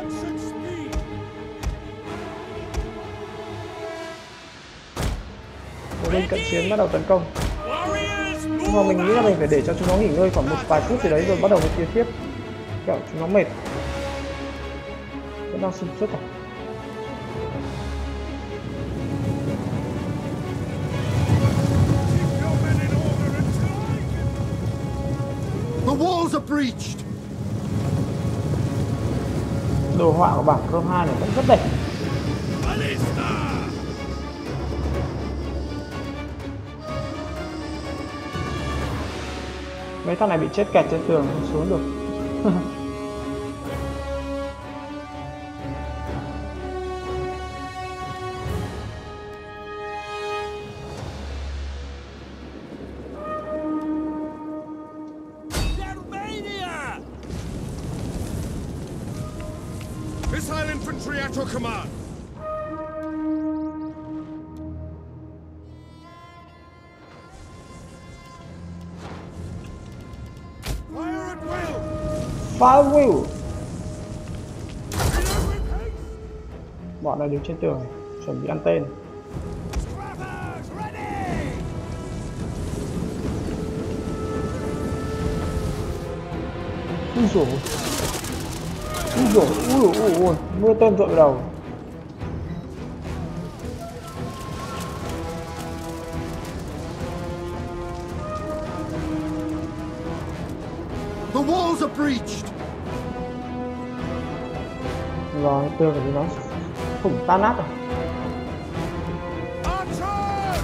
Bộ binh cận chiến bắt đầu tấn công. Nhưng mà mình nghĩ là mình phải để cho chúng nó nghỉ ngơi khoảng một vài phút gì đấy rồi bắt đầu mới tiến tiếp. Kiểu chúng nó mệt. Vẫn đang sung sức à? The walls are breached. Đồ họa của bảng Chrome 2 này vẫn rất đẹp. Mấy thằng này bị chết kẹt trên tường không xuống được. Missile infantry at your command. Fire at will. Fire will. Bọn này đứng trên tường này, chuẩn bị ăn tên. Scrappers ready. Ui dồi. Ui dồi, ui, mưa tên rội vào đầu. The walls are breached. Rồi, tường của chúng nó thủng tan nát rồi. Archers!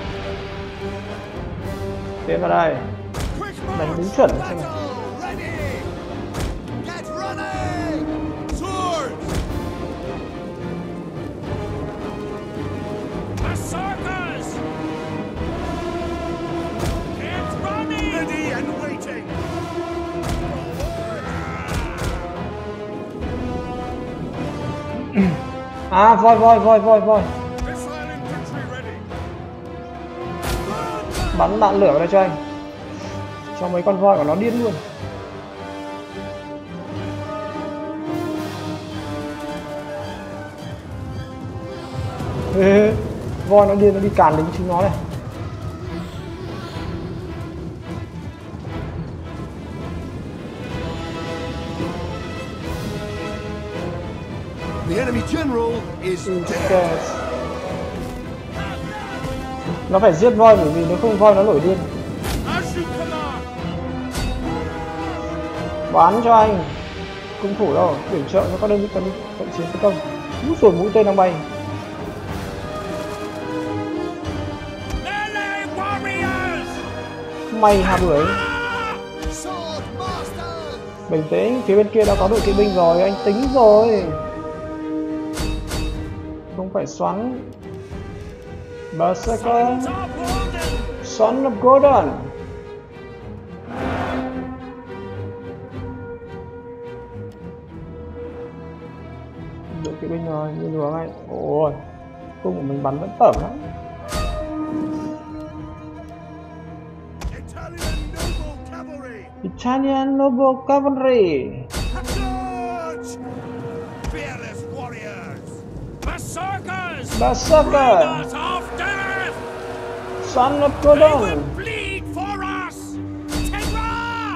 Tiến vào đây. Quick Đánh march đúng chuẩn to xem nào. battle! Ready! Get running! Swords! Berserkers! Get running! Ready and waiting! À, voi. Missile infantry ready! Bắn đạn lửa vào đây cho anh. Cho mấy con voi của nó điên luôn. Ê, voi nó điên, nó đi càn lính chúng nó này. The enemy general is dead. Ok. Nó phải giết voi bởi vì nếu không voi nó nổi điên. As you command! Bán cho anh. Cung thủ đâu, điểm trợ cho các đơn vị cận chiến tấn công. Úi dồi, mũi tên đang bay. Melee warriors! May hà bưởi. Sword masters! Bình tĩnh, phía bên kia đã có đội kỵ binh rồi, anh tính rồi. Không phải xoắn. Berserker. Sons of Odin! Son of Gordon. Đội kỵ binh rồi, như vừa ngay. Ôi, cung của mình bắn vẫn tởm lắm. Italian Noble Cavalry. Charge! Fearless warriors! Berserkers! Berserker. Riders of death! Son of They will Gordon. bleed for us! Tegra!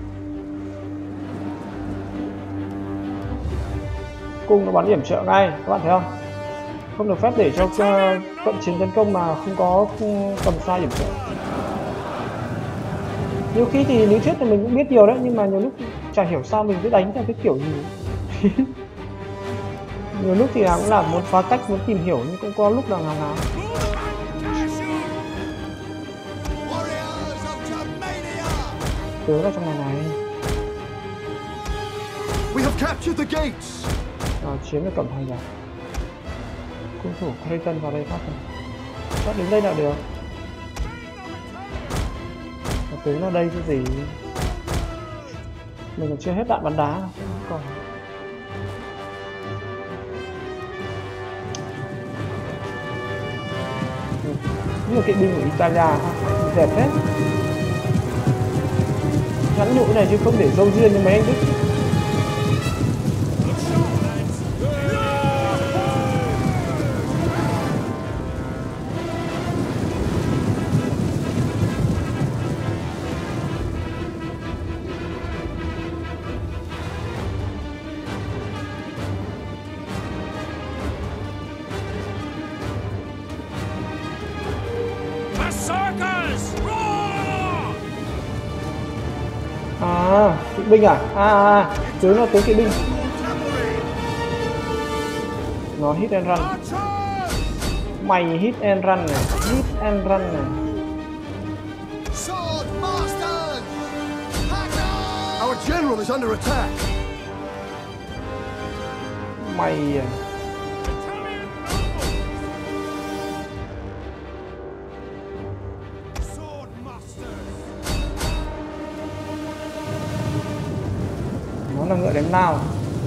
Cung nó bắn điểm trợ ngay, các bạn thấy không? Không được phép để cho cận chiến tấn công mà không có cầm sai điểm trợ. Nhiều khi thì lý thuyết thì mình cũng biết nhiều đấy, nhưng mà nhiều lúc chả hiểu sao mình cứ đánh theo cái kiểu gì. Nhiều lúc thì cũng là muốn phá cách, muốn tìm hiểu, nhưng cũng có lúc là ngáo. Warriors of Germania! Tướng ở trong này. We have captured the gates! Chiếm được cổng thành rồi. Cung thủ Creighton vào đây phát rồi. Chắc đến đây là được. Tướng ở đây cái gì? Mình còn chưa hết đạn bắn đá. Còn như là kỵ binh của Italia đẹp hết. Ngắn nhũ này chứ không để dâu riêng như mấy anh Đức. Berserkers! Roar! Kỵ binh à? Tướng là tướng kỵ binh. Nó hit and run. Mày hit and run này, hit and run này. Sword masters! Our general is under attack! Mày Sword masters! nó là ngựa đánh lao.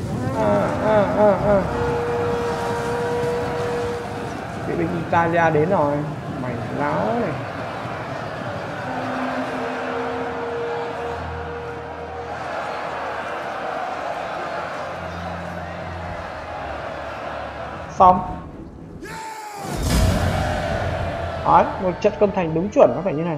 Kỵ binh Italia đến rồi. Mày láo này. Xong. Đấy, một trận công thành đúng chuẩn nó phải như này.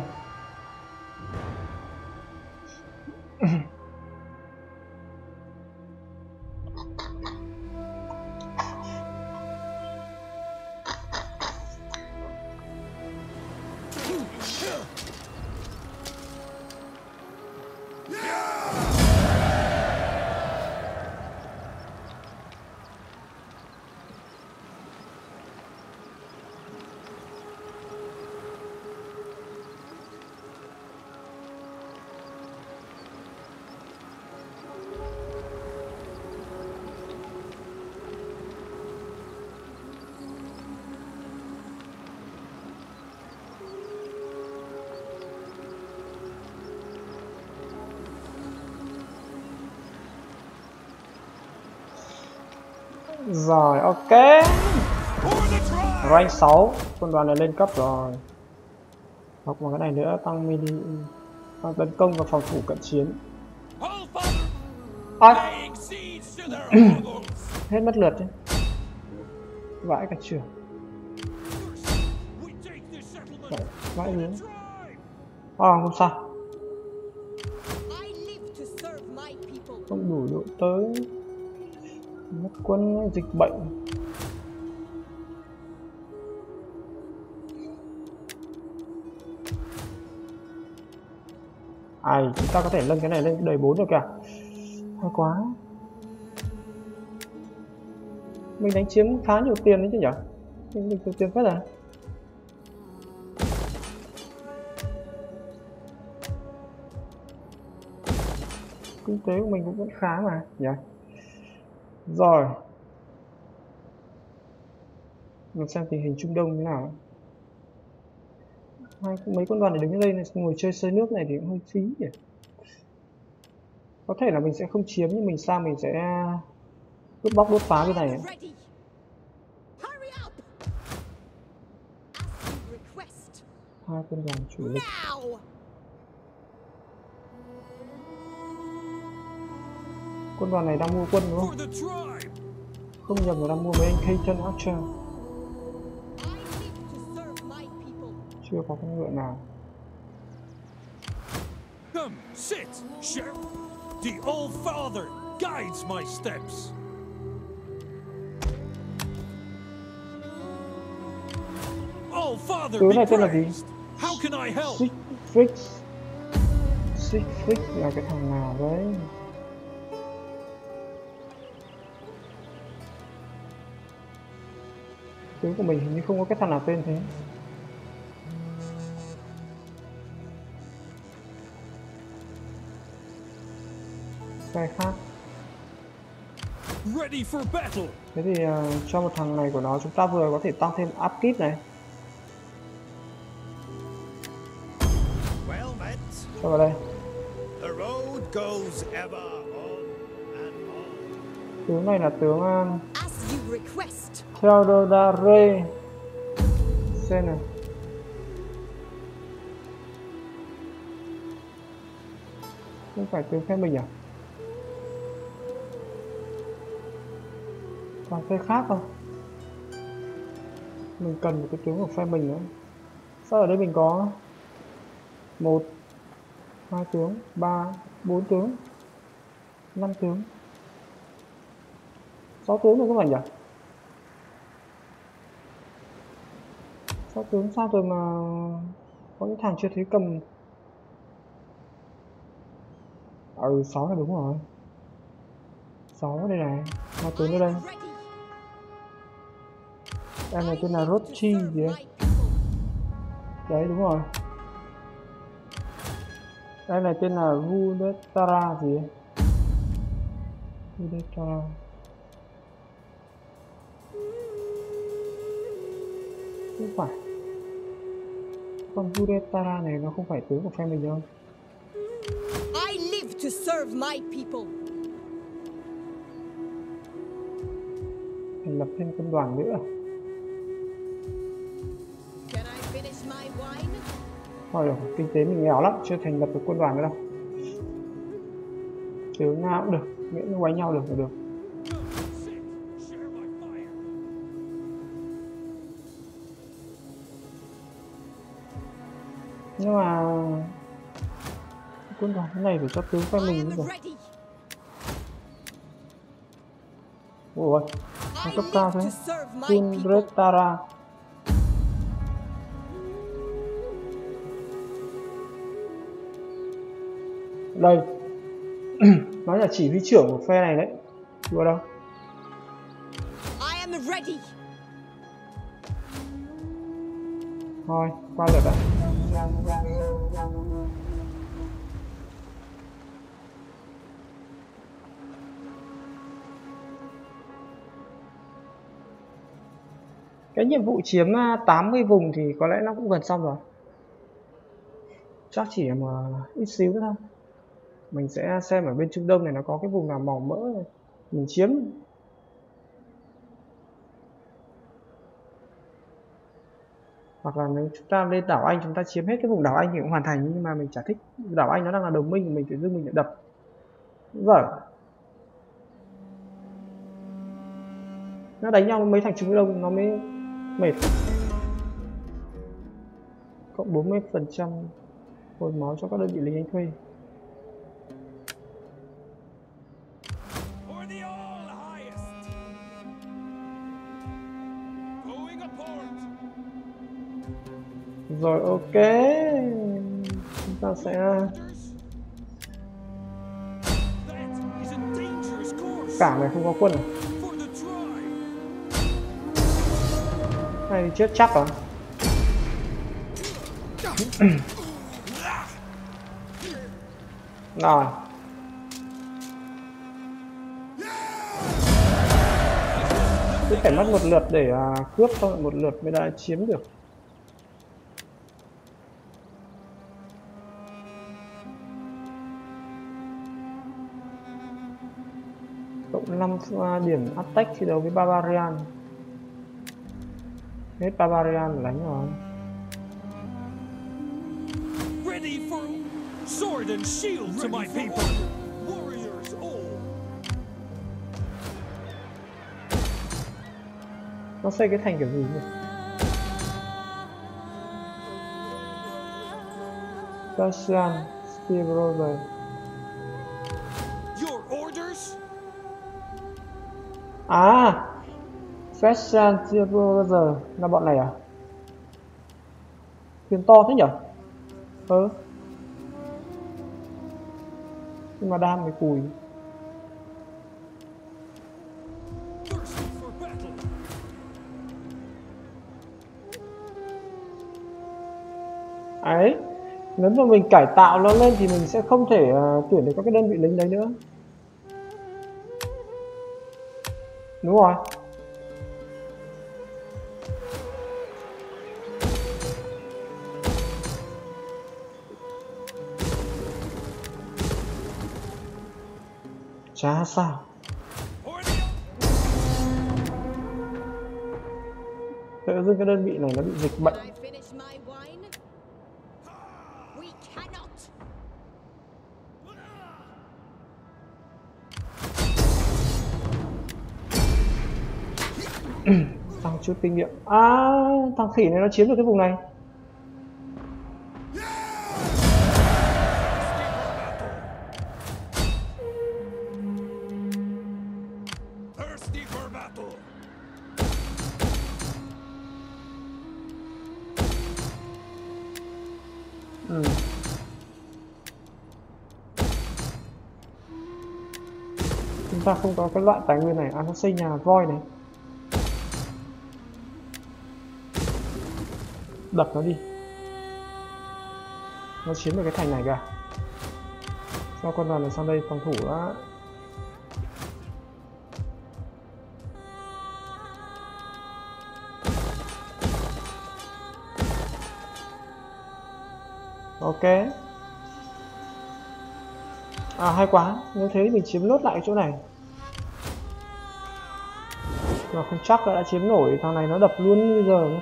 Rồi, ok. Rank 6, quân đoàn này lên cấp rồi. Học một cái này nữa, tăng mini, tăng tấn công và phòng thủ cận chiến. Hết mất lượt chứ. Vãi cả trường. Vãi nữa. Không sao. Không đủ độ tới. Mất quân dịch bệnh. Chúng ta có thể nâng cái này lên đời 4 được kìa. Hay quá. Mình đánh chiếm khá nhiều tiền đấy chứ nhỉ? Mình nhiều tiền phết à? Kinh tế của mình cũng vẫn khá mà nhỉ? Rồi. Mình xem tình hình Trung Đông như nào. Mấy con đoàn này đứng ở đây này, ngồi chơi sơi nước này thì cũng hơi phí nhỉ. Có thể là mình sẽ không chiếm nhưng mình sang mình sẽ cướp bóc đốt phá cái này. Hai quân đoàn chủ lực. Quân đoàn này đang mua quân đúng không? Không nhầm là đang mua với anh Clayton Archer. Chưa có con ngựa nào. Come, sit, Sheriff. The Old Father guides my steps. Old Father be praised. How can I help? Siegfried là cái thằng nào đấy? Tướng của mình hình như không có cái thằng nào tên thế. Cái khác. Ready for battle. Thế thì cho một thằng này của nó chúng ta vừa có thể tăng thêm upkeep này. Cho vào đây. Tướng này là tướng Theodore xem này. Không phải tướng phe mình à? Còn phe khác không? Mình cần một cái tướng của phe mình nữa. Sao ở đây mình có 1, 2 tướng, 3, 4 tướng, 5 tướng, 6 tướng rồi các bạn nhỉ? 6 tướng sao rồi mà có những thằng chưa thấy cầm. 6 là đúng rồi. 6 đây này, 2 tướng ở đây. Em này tên là Rochi gì đấy. Đấy đúng rồi. Em này tên là Rudetara gì ấy. Rudetara. Không phải. Con Rudetara này nó không phải tướng của phe mình đâu. I live to serve my people. Thành lập thêm quân đoàn nữa. Thôi rồi, kinh tế mình nghèo lắm, chưa thành lập được quân đoàn nữa đâu. Tướng nào cũng được, miễn quay nhau được là được. Nhưng mà quân đoàn thế này phải cho tướng phe mình nữa rồi. Ôi, nó cấp cao thế. Rudetara. Đây. Nó là chỉ huy trưởng của phe này đấy. Đùa đâu. Thôi, qua lượt đã. Cái nhiệm vụ chiếm 80 vùng thì có lẽ nó cũng gần xong rồi. Chắc chỉ mà ít xíu nữa thôi. Mình sẽ xem ở bên Trung Đông này nó có cái vùng nào màu mỡ này. Mình chiếm. Hoặc là nếu chúng ta lên đảo Anh chúng ta chiếm hết cái vùng đảo Anh thì cũng hoàn thành, nhưng mà mình chả thích. Đảo Anh nó đang là đồng minh của mình, tự dưng mình lại đập. Dở. Nó đánh nhau mấy thằng Trung Đông nó mới mệt. Cộng 40% hồi máu cho các đơn vị lính đánh thuê. Rồi ok, chúng ta sẽ cảng này không có quân à? Này chết chắc à? Rồi. cứ phải mất một lượt để cướp, xong một lượt mới đã chiếm được. Cộng 5 điểm attack thi đấu với Barbarian. Hết Barbarian đánh rồi. Ready for sword and shield to my people. Warriors all. Nó xây cái thành kiểu gì nhỉ? Persian Steel Brother. Your orders? À, Persian Steel Brother là bọn này à? Thuyền to thế nhỉ? Nhưng mà đam cái cùi. Thirsty for battle. Ấy, nếu mà mình cải tạo nó lên thì mình sẽ không thể tuyển được các cái đơn vị lính đấy nữa. Đúng rồi. Chả sao. Tự dưng cái đơn vị này nó bị dịch bệnh. Tăng chút kinh nghiệm. À, thằng khỉ này nó chiếm được cái vùng này. Thirsty for battle. Chúng ta không có cái loại tài nguyên này. À, nó xây nhà voi này. Đập nó đi. Nó chiếm được cái thành này kìa. Sao con đoàn này sang đây phòng thủ đã. Ok. À, hay quá. Nếu thế mình chiếm nốt lại cái chỗ này. Mà không chắc đã chiếm nổi. Thằng này nó đập luôn như bây giờ.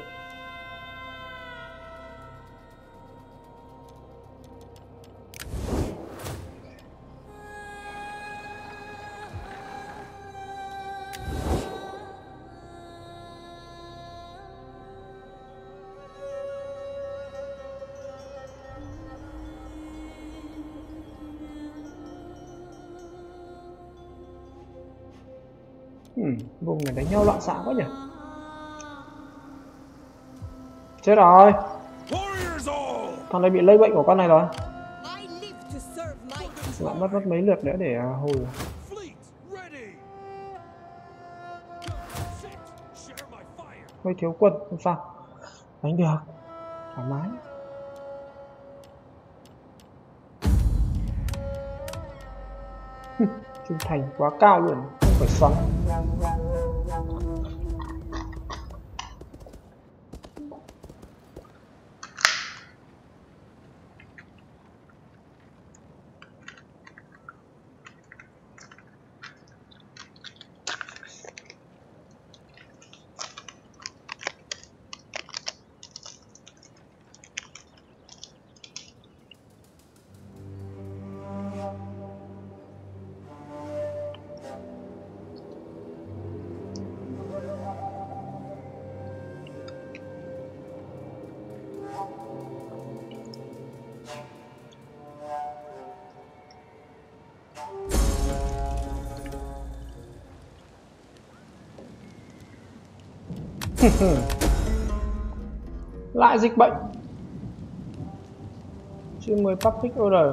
Vùng này đánh nhau loạn xạ quá nhỉ. Chết rồi. Thằng này bị lây bệnh của con này rồi. Lại mất mấy lượt nữa để hồi. Hơi thiếu quân, không sao. Đánh được. Thoải mái. Trung thành quá cao luôn, không phải xoắn. Lại dịch bệnh. Chưa 10 public order.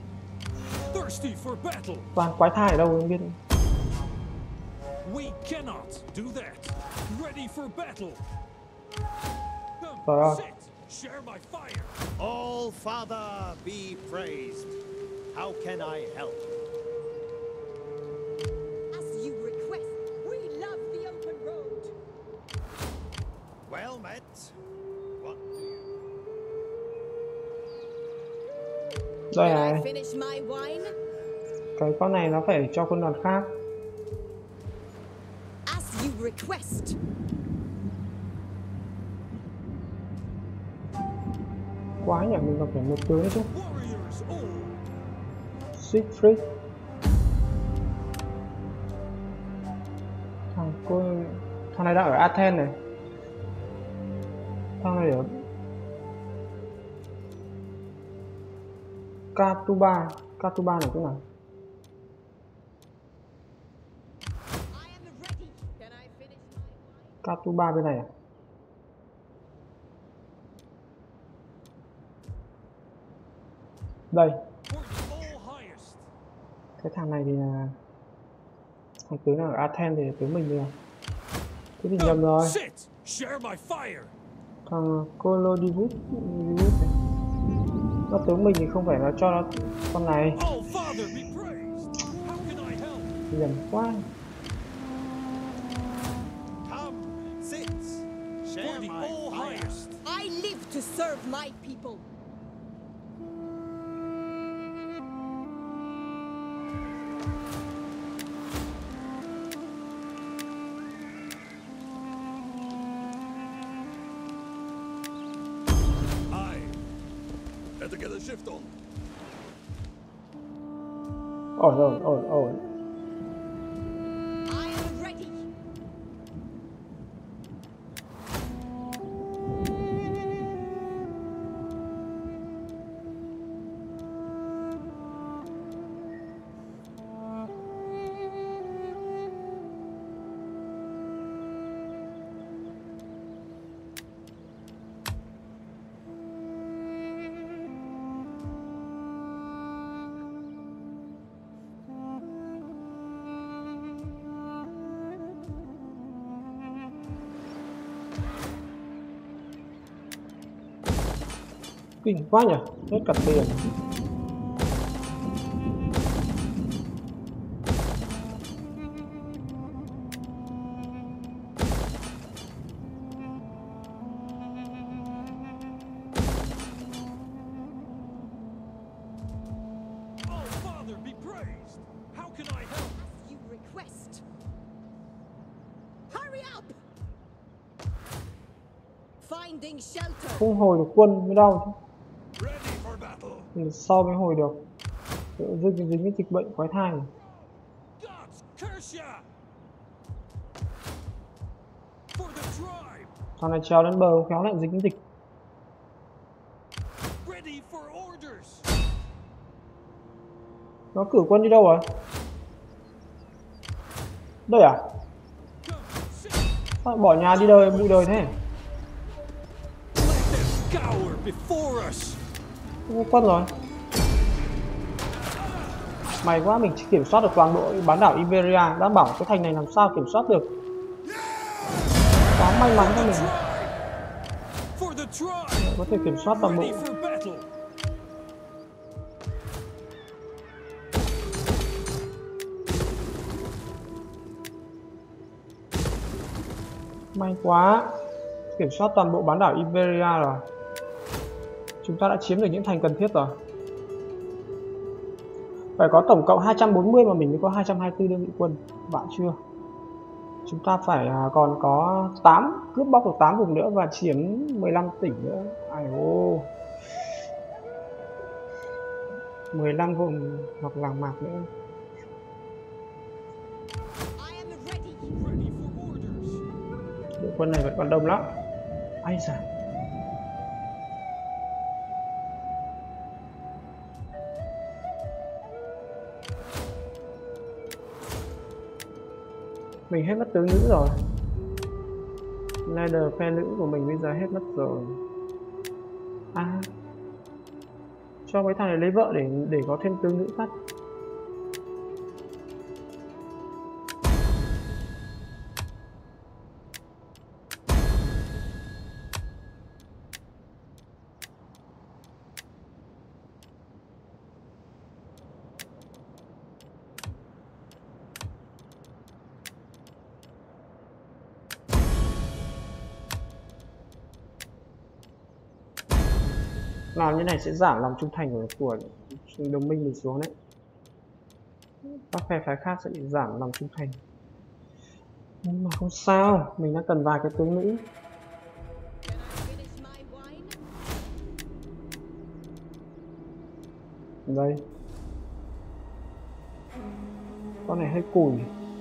Toàn quái thai ở đâu không biết. Trời ơi. All Father be praised. How can I help? As you request, we love the open road. Sits. What do you... Đây Can I này, finish my wine? cái con này nó phải cho quân đoàn khác. As you request. Quá nhỉ, mình còn phải một tướng nữa chứ. Warriors all. Siegfried. Thằng này đang ở Athens này. Thằng này ở Katuba. Katuba này cũng nào? I am ready. Can I finish my wine? Katuba bên này à? Đây, For the all highest. cái thằng này thì là thằng tướng nào ở Athens thì tướng mình rồi. Thế thì nhầm rồi. Sit. Share my fire. Thằng Kolodivus này. Nó tướng mình thì không phải nó cho nó con này. All Father be praised. How can I help? Nhầm quá. Come, sits. For Share the my all fire. highest. I live to serve my people. Aye. Better get a shift on. Ổn rồi, ổn. I am ready. Kinh quá nhỉ, hết cả tiền. All Father be praised. How can I help? As you request. Hurry up. Finding shelter. Không hồi được quân mới đau chứ. Ready for battle. Thì sau mới hồi được. Tự dưng dính cái dịch bệnh quái thai này. Gods curse ya. For the tribe. Thằng này trèo đến bờ khéo lại dính dịch. Ready for orders. Nó cử quân đi đâu rồi? Đây à? Come, sit. Sao bỏ nhà đi đời bụi đời thế? Let them scour before us. Không có quân rồi. May quá mình chỉ kiểm soát được toàn bộ bán đảo Iberia. Đã bảo cái thành này làm sao kiểm soát được. Quá may mắn cho mình. For the tribe. Có thể kiểm soát toàn bộ. Ready for battle. May quá. Kiểm soát toàn bộ bán đảo Iberia rồi. Chúng ta đã chiếm được những thành cần thiết rồi. Phải có tổng cộng 240 mà mình mới có 224 đơn vị quân. Bạn chưa? Chúng ta phải còn có 8, cướp bóc được 8 vùng nữa và chiếm 15 tỉnh nữa. Ai ô. 15 vùng hoặc làng mạc nữa. I am ready. Ready for orders. Đội quân này vẫn còn đông lắm. Ai da. Mình hết mất tướng nữ rồi. Leader phe nữ của mình bây giờ hết mất rồi. À, cho mấy thằng này lấy vợ để có thêm tướng nữ phát. Làm như này sẽ giảm lòng trung thành của đồng minh mình xuống đấy. Các phe phái khác sẽ bị giảm lòng trung thành. Nhưng mà không sao, mình đã cần vài cái tướng lĩnh. Đây. Con này hơi cùi.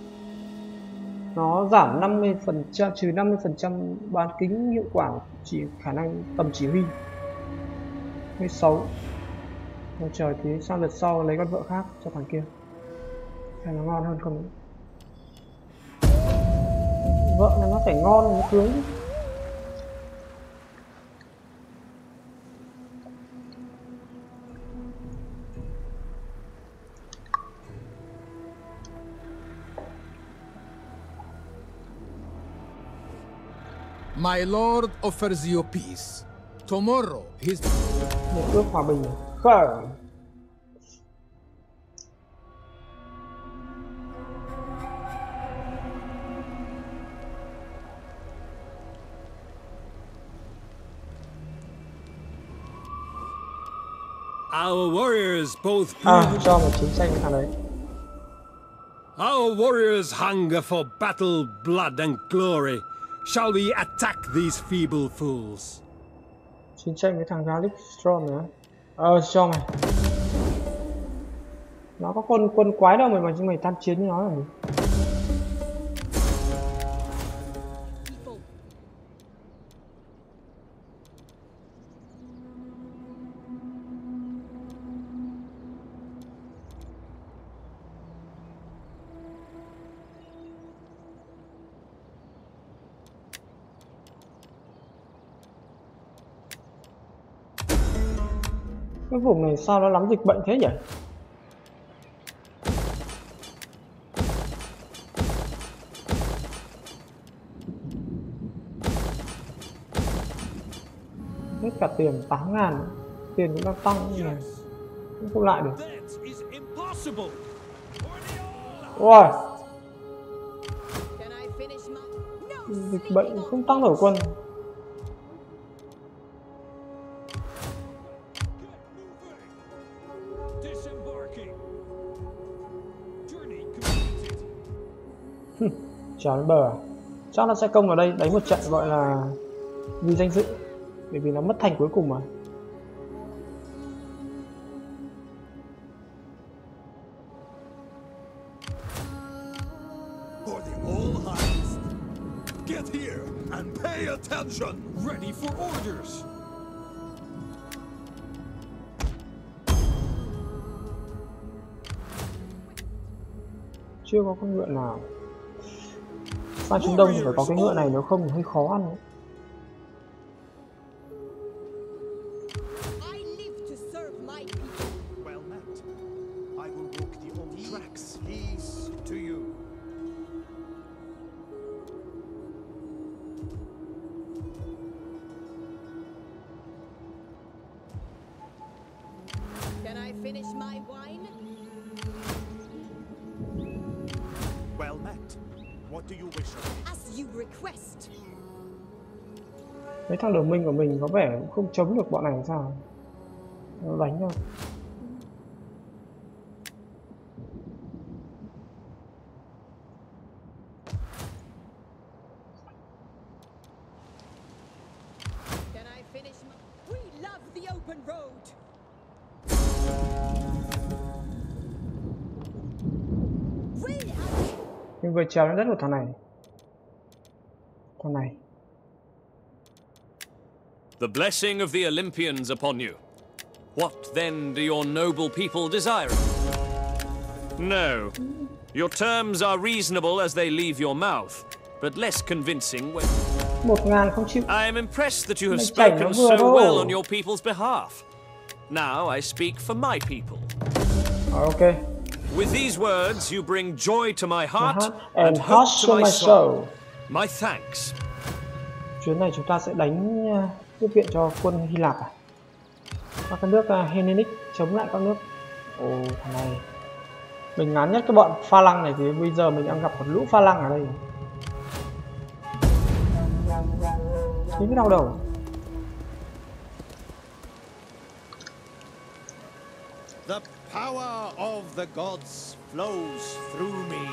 Nó giảm 50%, trừ 50% bán kính hiệu quả chỉ khả năng tầm chỉ huy. Hơi xấu. Thôi chờ tí sang lượt sau lấy con vợ khác cho thằng kia. Hay nó ngon hơn không? Vợ này nó phải ngon mới cưới. My lord offers you peace. Tomorrow, his... Một ước hòa bình khởi. Our warriors both cho một chiến tranh thằng đấy. Our warriors hunger for battle, blood and glory. Shall we attack these feeble fools? Chiến tranh với thằng Garlic Storm nữa. Cho mày. Nó có quân quái đâu mà mày tham chiến với nó là gì? Cái vùng này sao nó lắm dịch bệnh thế nhỉ? Hết cả tiền 8.000, tiền cũng đang tăng như này, không lại được. Ôi, dịch bệnh không tăng nổi quân. Trèo lên bờ à? Chắc nó sẽ công ở đây đánh một trận gọi là vì danh dự, bởi vì nó mất thành cuối cùng mà. For the all highest. Get here and pay attention. Ready for orders. Chưa có con ngựa nào. Sang Trung Đông thì phải có cái ngựa này, nếu không thì hơi khó ăn đấy. Can I finish my wine? Well met. What do you wish of me? As you request. Mấy thằng đồng minh của mình có vẻ cũng không chống được bọn này sao? Nó đánh thôi. Can I finish my... We love the open road. Mình vừa trèo lên đất của thằng này. The blessing of the Olympians upon you. What then do your noble people desire? No. Your terms are reasonable as they leave your mouth, but less convincing when... 1.000 không chịu. I am impressed that you have spoken so well on your people's behalf. Now I speak for my people. Okay. With these words, you bring joy to my heart and hope to my soul. My thanks. Chuyến này chúng ta sẽ đánh tiếp viện cho quân Hy Lạp à? Các nước Hellenic chống lại các nước. Ồ, thằng này mình ngán nhất cái bọn Pha Lăng này, thì bây giờ mình đang gặp một lũ Pha Lăng ở đây. Chính cái đau đầu. power of the gods flows through me.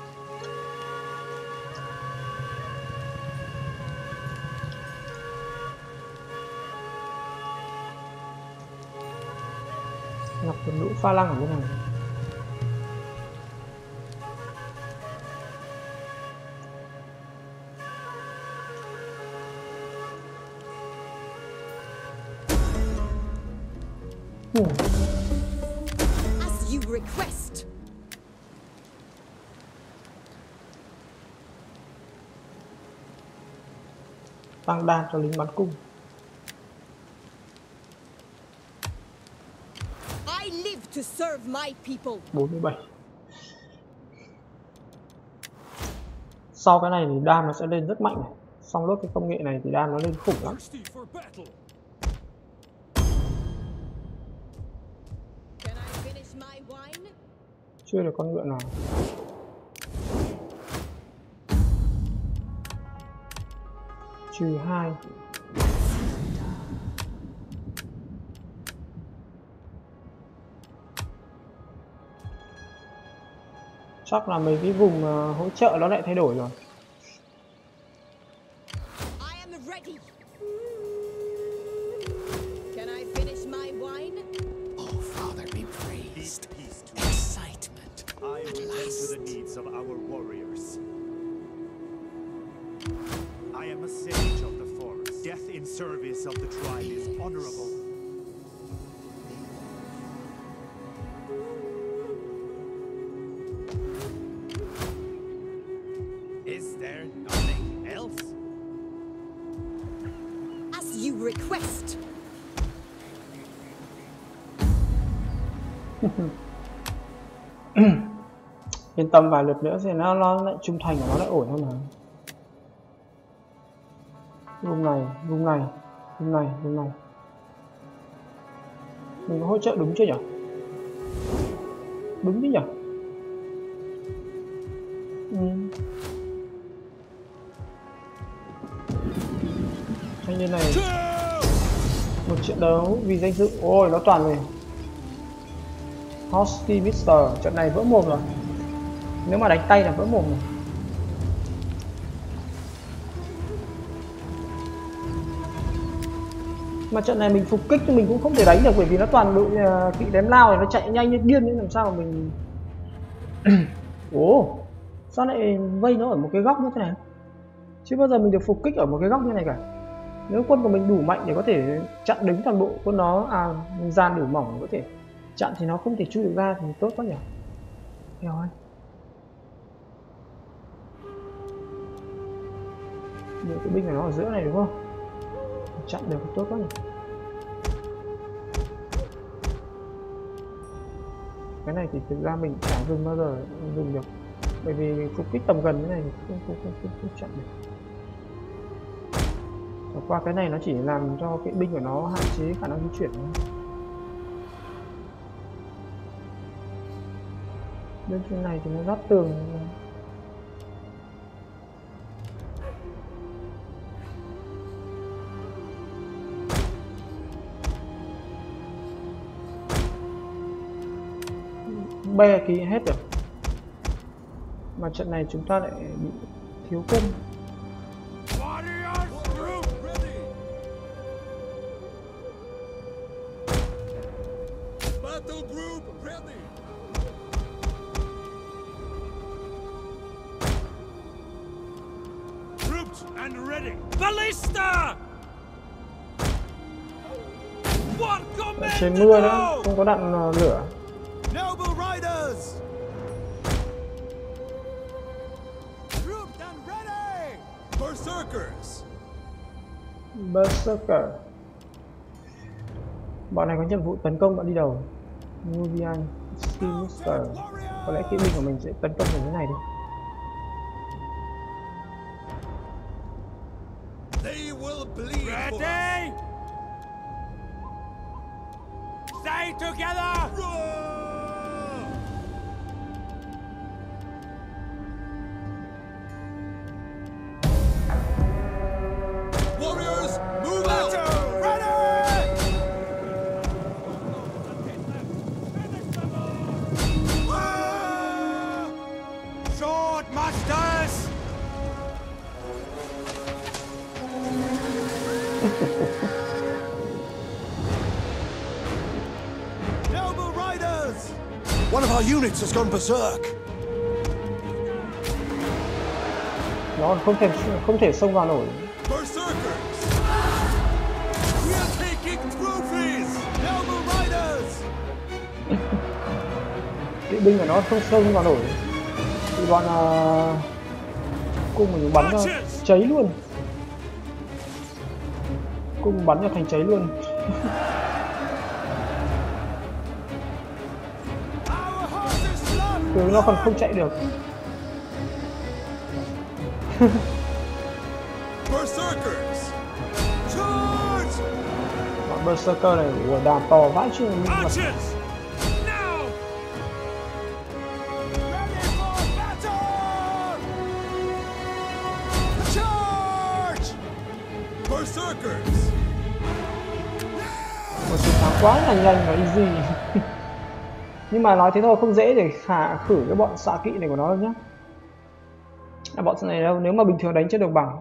Ngọc Tuấn Lũ pha lăng ở bên này. As you request. Tăng đan cho lính bắn cung. I live to serve my people. 47. Sau cái này thì đam nó sẽ lên rất mạnh này. Xong lớp cái công nghệ này thì đam nó lên khủng lắm. Can I finish my wine? Chưa được con ngựa nào. -2. Chắc là mấy cái vùng hỗ trợ nó lại thay đổi rồi. I am ready. Can I finish my wine? Oh, Father, be praised. Peace to Excitement. I At will tend last. to the needs of our warriors. I am a sage of the forest. Death in service of the tribe is honorable. Is there nothing else? As you request. Yên tâm vài lượt nữa thì nó lại trung thành của nó lại ổn hơn mà. Vùng này, vùng này, vùng này, vùng này. Mình có hỗ trợ đúng chưa nhỉ? Đúng chứ nhỉ? Thanh niên này một trận đấu vì danh dự. Ôi nó toàn rồi. Hosty Mister, trận này vỡ mồm rồi. Nếu mà đánh tay là vỡ mồm rồi. Mà trận này mình phục kích thì mình cũng không thể đánh được, bởi vì nó toàn đội kỵ đếm lao này, nó chạy nhanh như điên nên làm sao mà mình. Ồ, sao lại vây nó ở một cái góc như thế này? Chứ bao giờ mình được phục kích ở một cái góc như này cả. Nếu quân của mình đủ mạnh để có thể chặn đứng toàn bộ quân nó, mình gian đủ mỏng có thể chặn thì nó không thể chui được ra thì tốt quá nhỉ. Rồi. Những cái binh này nó ở giữa này đúng không? Chặn được thì tốt quá nhỉ. Cái này thì thực ra mình chẳng dùng bao giờ dùng được, bởi vì phục kích tầm gần thế này thì không chặn được. Và qua cái này nó chỉ làm cho cái binh của nó hạn chế khả năng di chuyển thôi. Bên trên này thì nó giáp tường. Bè ký hết rồi. Mà trận này chúng ta lại bị thiếu quân. Battle group ready. Troops and ready. Ballista. What command? Trời mưa nữa, không có đạn lửa. Noble riders! Trooped and ready! Berserkers! Berserker. Bọn này có nhiệm vụ tấn công, bạn đi đầu. Nuvian Sinister. Có lẽ kỵ binh của mình sẽ tấn công như thế này đi. They will bleed. Ready? Stay together! Warriors, move out! Ready! Noble riders! One of our units has gone berserk. Nó không thể xông vào nổi. Berserkers! We are taking trophies! Noble riders! Kỵ binh của nó không xông vào nổi. Thì bọn cung mình bắn cho cháy luôn. Cung bắn cho thành cháy luôn. Từ nó còn không chạy được. Berserkers! Charge! Bọn berserker này của đàm to vãi chứ. Archers! Now! Ready for battle! Charge! Berserkers! Một chiến thắng quá là nhanh và easy. Nhưng mà nói thế thôi, không dễ để khử cái bọn xạ kỵ này của nó đâu nhá. Bọn này đâu, nếu mà bình thường đánh trên đồng bằng.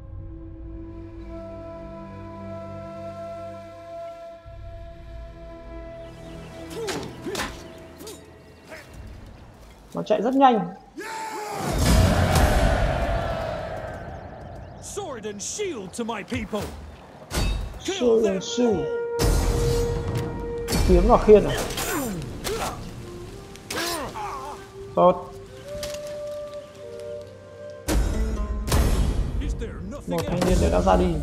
Nó chạy rất nhanh. Sword and shield to my people. Sword and shield. Kiếm vào khiên à? Tốt. Một thanh niên đã ra đi.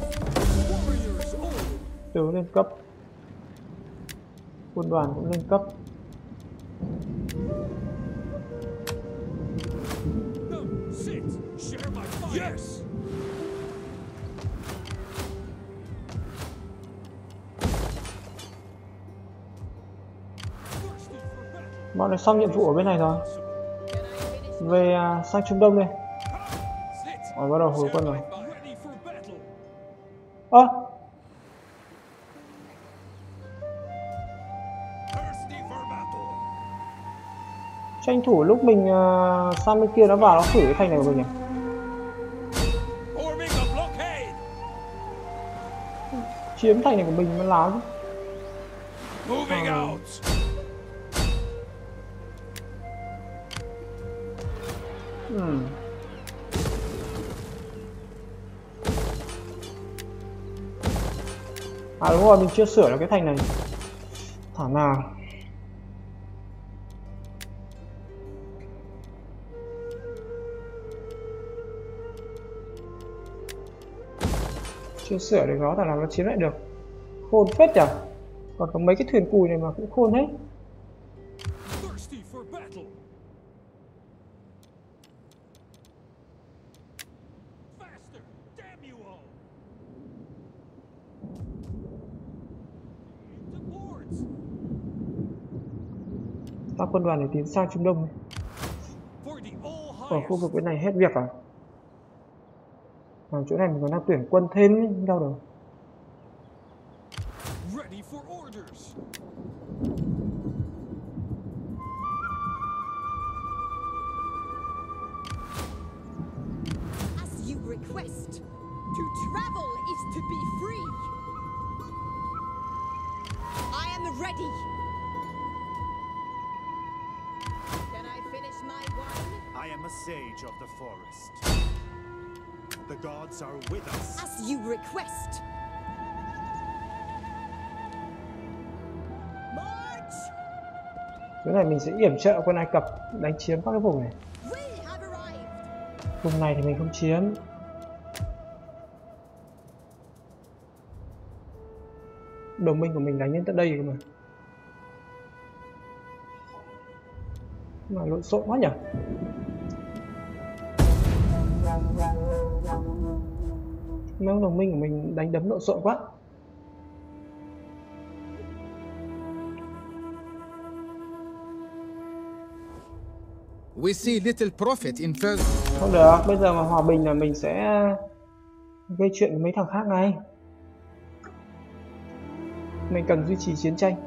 Tướng lên cấp. Quân đoàn cũng lên cấp. Yes. Bọn này xong nhiệm vụ ở bên này rồi. Về sang Trung Đông đi. Bắt đầu hồi quân rồi. Ơ, tranh thủ lúc mình sang bên kia nó vào nó khử cái thành này của mình nhỉ? Chiếm thành này của mình mới láo chứ. À đúng rồi, mình chưa sửa được cái thành này. Thảo nào. Chưa sửa được nó, thảo nào nó chiếm lại được. Khôn phết nhỉ. Còn có mấy cái thuyền cùi này mà cũng khôn hết. Ta quân đoàn để tiến sang Trung Đông. Ở khu vực bên này hết việc à? Ở chỗ này mình còn đang tuyển quân thêm đâu rồi. As you request, to travel is to be free. I am ready. Can I finish my wine? I am a sage of the forest. The gods are with us. As you request. March! Chỗ này mình sẽ yểm trợ quân Ai Cập đánh chiếm các cái vùng này. We have arrived. Vùng này thì mình không chiếm. Đồng minh của mình đánh đến tận đây cơ mà. Mà lộn xộn quá nhỉ. Mấy ông đồng minh của mình đánh đấm lộn xộn quá. We see little profit in further. Không được, bây giờ mà hòa bình là mình sẽ gây chuyện với mấy thằng khác ngay. Mình cần duy trì chiến tranh.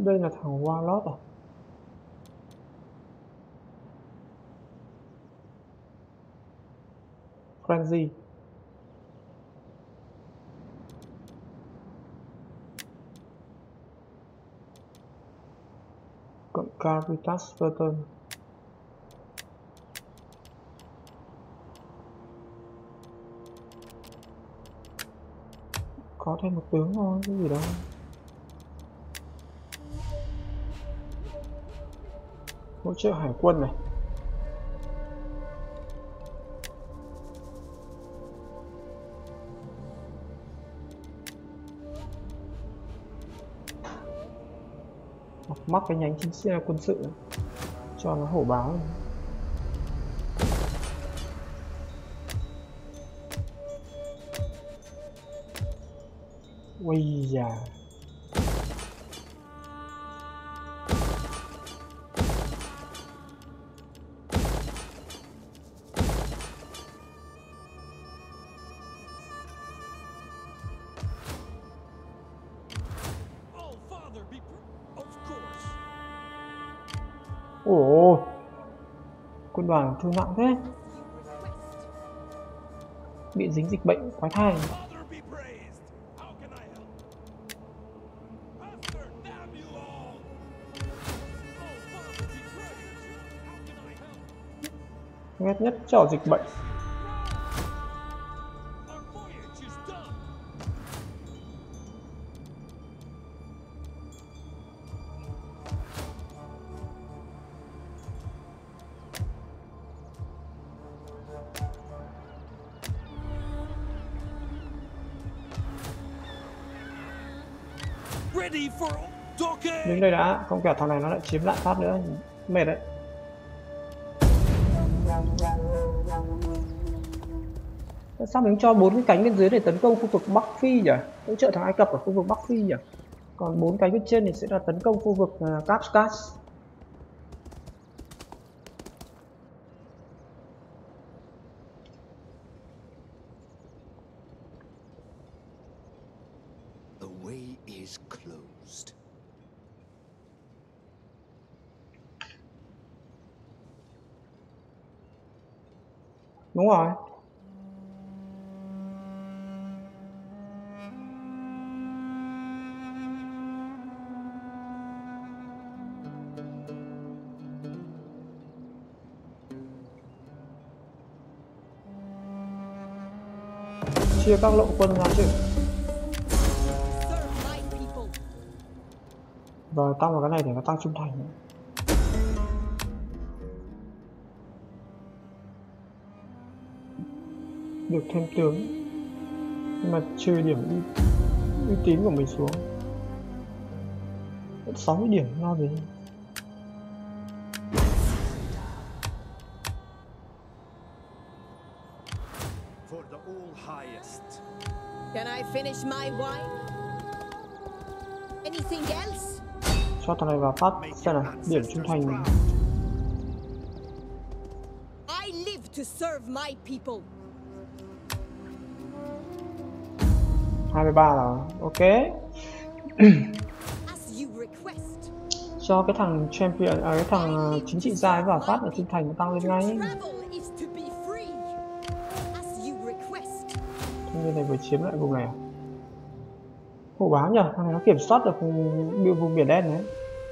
Đây là thằng Warlord à? Frenzy. Cộng Caritas Burton. Có thêm một tướng thôi, cái gì đâu. Hỗ trợ hải quân này. Mắc cái nhánh chính xe quân sự cho nó hổ báo. Ui da. Ồ, quân đoàn thương nặng thế. Bị dính dịch bệnh quái thai. Ghét nhất trò dịch bệnh. Đứng đây đã, không kẻo thằng này nó lại chiếm lại phát nữa, mệt đấy. Sao mình cho 4 cái cánh bên dưới để tấn công khu vực Bắc Phi nhỉ? Hỗ trợ thằng Ai Cập ở khu vực Bắc Phi nhỉ? Còn 4 cánh bên trên thì sẽ là tấn công khu vực Kafkas. The way is closed. Đúng rồi. Chia các lộ quân ra chứ. Và tăng vào cái này để nó tăng trung thành nữa. Được thêm tướng, nhưng mà trừ điểm uy tín của mình xuống. 60 điểm lo gì. Can I finish my wine? Anything else? Cho thằng này vào phát xem nào, điểm trung thành. I live to serve my people. 23 rồi, ok. As you request. Cho cái thằng champion, cái thằng chính trị gia vào phát là trung thành nó tăng lên ngay. Như này vừa chiếm lại vùng này. Hổ báo nhỉ, thằng này nó kiểm soát được vùng biển đen đấy.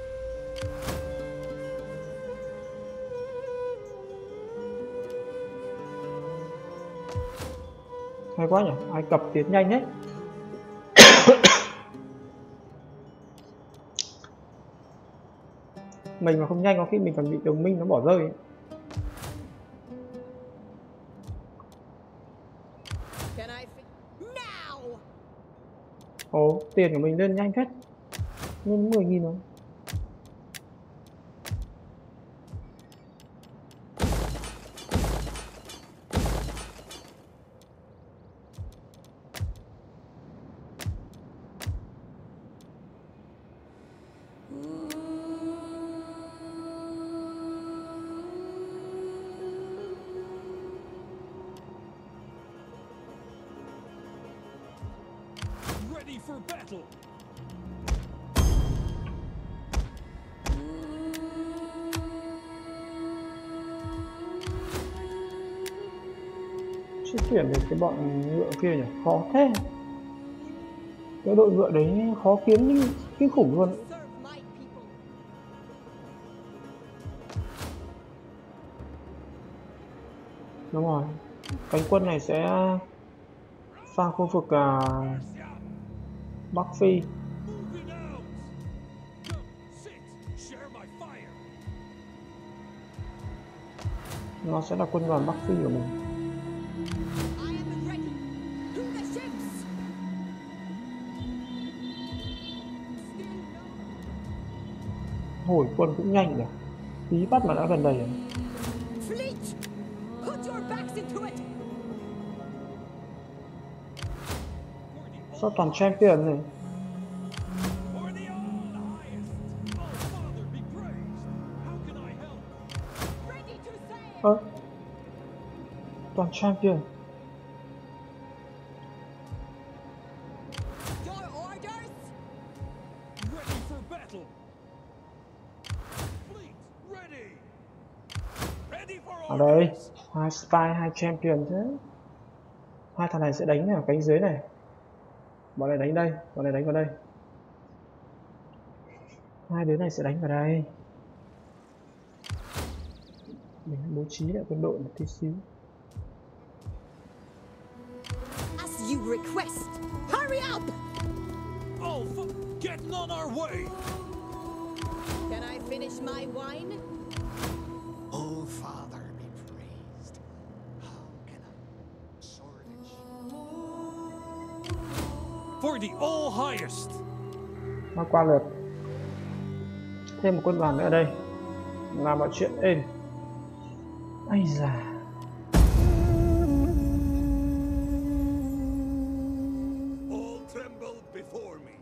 Hay quá nhỉ, Ai Cập tiến nhanh đấy. Mình mà không nhanh có khi mình còn bị đồng minh nó bỏ rơi ấy. Ồ, tiền của mình lên nhanh phết. Lên 10.000 rồi. sẽ tuyển được cái bọn ngựa kia nhỉ? Khó thế. Cái đội ngựa đấy khó kiếm nhưng kinh khủng luôn. Serve my people. Đúng rồi. Cánh quân này sẽ sang khu vực Bắc Phi. Moving out! Come, sit, share my fire. Nó sẽ là quân đoàn Bắc Phi của mình. I am ready. To the ships. Hồi quân cũng nhanh nhỉ. Tí bắt mà đã gần đầy rồi. Fleet, put your backs into it. Sao toàn champion này? For the all highest. Oh, Father, be praised. How can I help? Ready to sail. Ơ, toàn champion. Your orders. Ready for battle. Fleet, ready. Ready for Ở đây, orders. hai spy, hai champion thế. Hai thằng này sẽ đánh ở cánh dưới này. Bọn này đánh đây, bọn này đánh vào đây. Hai đứa này sẽ đánh vào đây. Mình bố trí lại quân đội một tí xíu. As you request. Hurry up. Oh, getting on our way. Can I finish my wine? Oh, Father, be praised. How can I? Sword and shield. For the all highest. Nó qua lượt. Thêm một quân đoàn nữa ở đây. Làm mọi chuyện êm. Ây da. All tremble before me.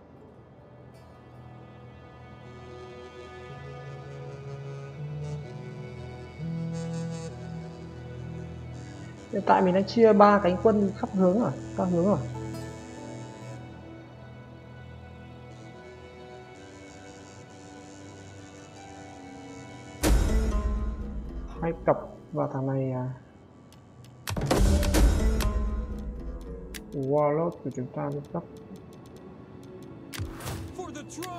Hiện tại mình đã chia 3 cánh quân khắp hướng rồi, các hướng rồi. Ai Cập và thằng này Warlord của chúng ta đi cấp. For the tribe.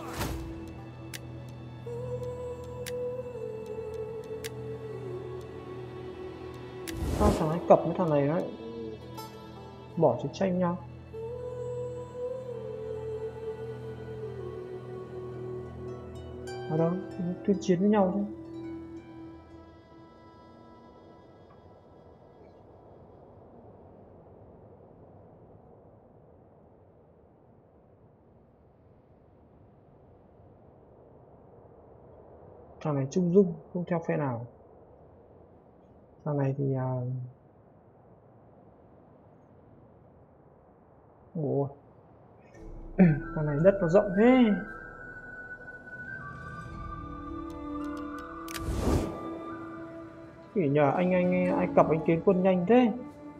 Sao thằng Ai Cập với thằng này nó bỏ chiến tranh nhau? Ở đâu? Tuyên chiến với nhau chứ. Thằng này trung dung, không theo phe nào. Thằng này thì ủa. Thằng này đất nó rộng thế. Chỉ nhờ anh Ai Cập anh kiến quân nhanh thế.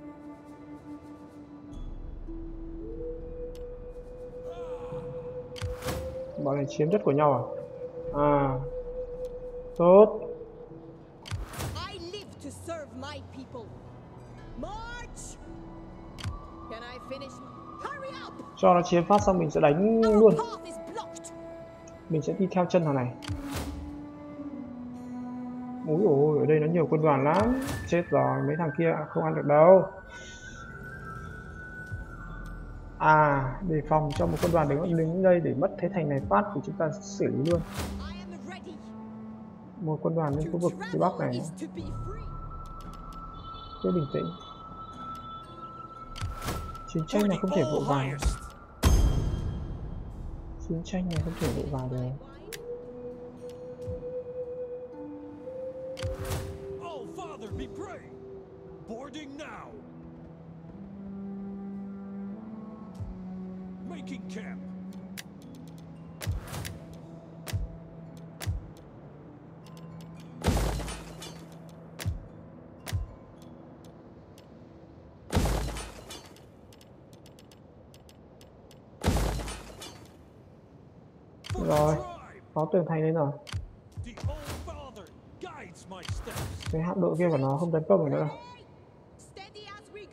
Bọn này chiếm đất của nhau à? À, tốt. I live to serve my people. March. Can I finish? Hurry up. Cho nó chiếm phát xong mình sẽ đánh Our luôn. path is blocked. Mình sẽ đi theo chân thằng này. Úi ôi, ở đây nó nhiều quân đoàn lắm. Chết rồi, mấy thằng kia không ăn được đâu. À, đề phòng cho một quân đoàn đứng đây để mất thế thành này phát thì chúng ta sẽ xử lý luôn. I am ready. Một quân đoàn lên khu vực phía Bắc này. Is to be free. Cứ bình tĩnh. Chiến tranh For này the không thể vội all vàng. highest. Chiến tranh này không thể vội vàng được. Oh, Father, be praised. Boarding now. Making camp. For the Rồi, tribe. có tường thành lên rồi. The old father guides my steps. Cái hạm đội kia của nó không tấn công được nữa đâu. Steady as we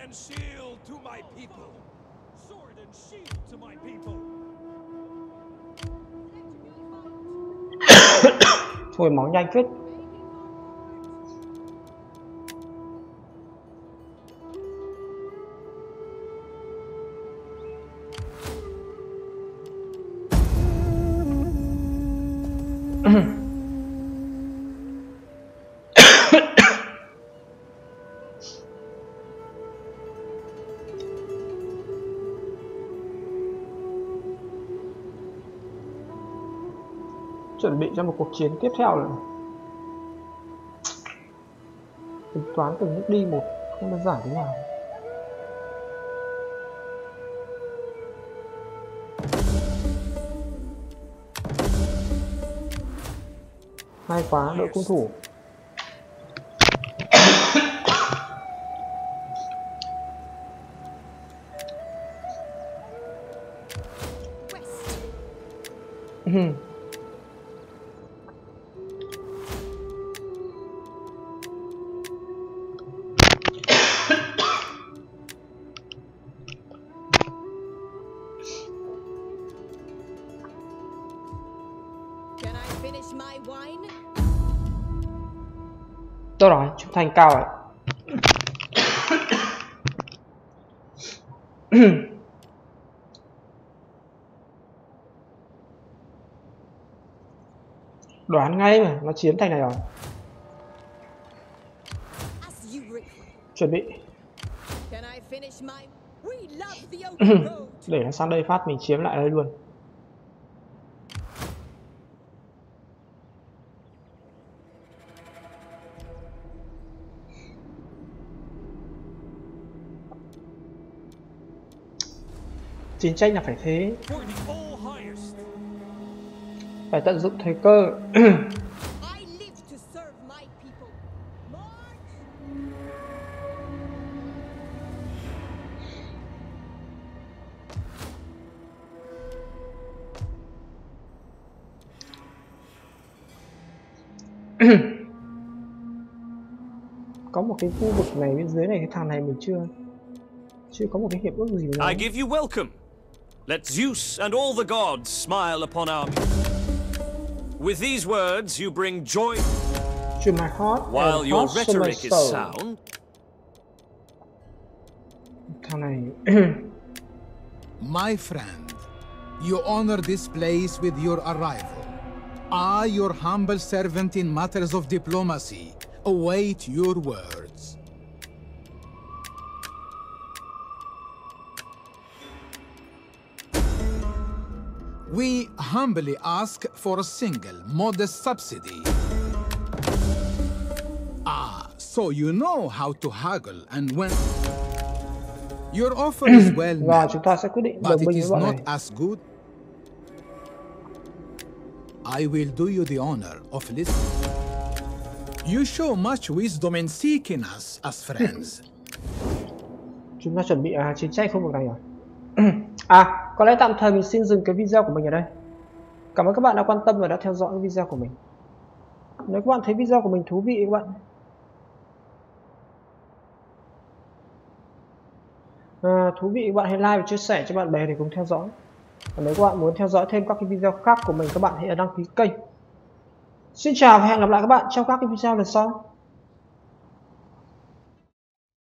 and shield to my people. Sword and shield to my people. Thôi máu nhanh phết. Chuẩn bị cho một cuộc chiến tiếp theo rồi. Tính toán từng bước đi một, không đơn giản thế nào. Hay quá, đội cung thủ. Can I finish my wine? Tôi nói trung thành cao ấy. Đoán ngay mà, nó chiếm thành này rồi. As you request. Chuẩn bị. Can I finish my? We love the open road. Để nó sang đây phát mình chiếm lại đây luôn. Chiến tranh là phải thế. For the all highest. Phải tận dụng thời cơ. I live to serve my people. March! Có một cái khu vực này bên dưới này, cái thằng này mình chưa có một cái hiệp ước gì với nó. I give you welcome. Let Zeus and all the gods smile upon our meeting. With these words, you bring joy To my heart while and your heart to my rhetoric is soul. sound. Thằng này My friend, you honor this place with your arrival. I, your humble servant in matters of diplomacy, await your words. We humbly ask for a single, modest subsidy. Ah, so you know how to haggle and when... Your offer is well và met, chúng ta sẽ quyết định but đồng it minh is với bọn not này. as good. I will do you the honor of listening. You show much wisdom in seeking us as friends. Chúng ta chuẩn bị chiến tranh khu vực này rồi. Có lẽ tạm thời mình xin dừng cái video của mình ở đây. Cảm ơn các bạn đã quan tâm và đã theo dõi cái video của mình. Nếu các bạn thấy video của mình thú vị các bạn các bạn hãy like và chia sẻ cho bạn bè để cùng theo dõi. Và nếu các bạn muốn theo dõi thêm các cái video khác của mình, các bạn hãy đăng ký kênh. Xin chào và hẹn gặp lại các bạn trong các cái video lần sau.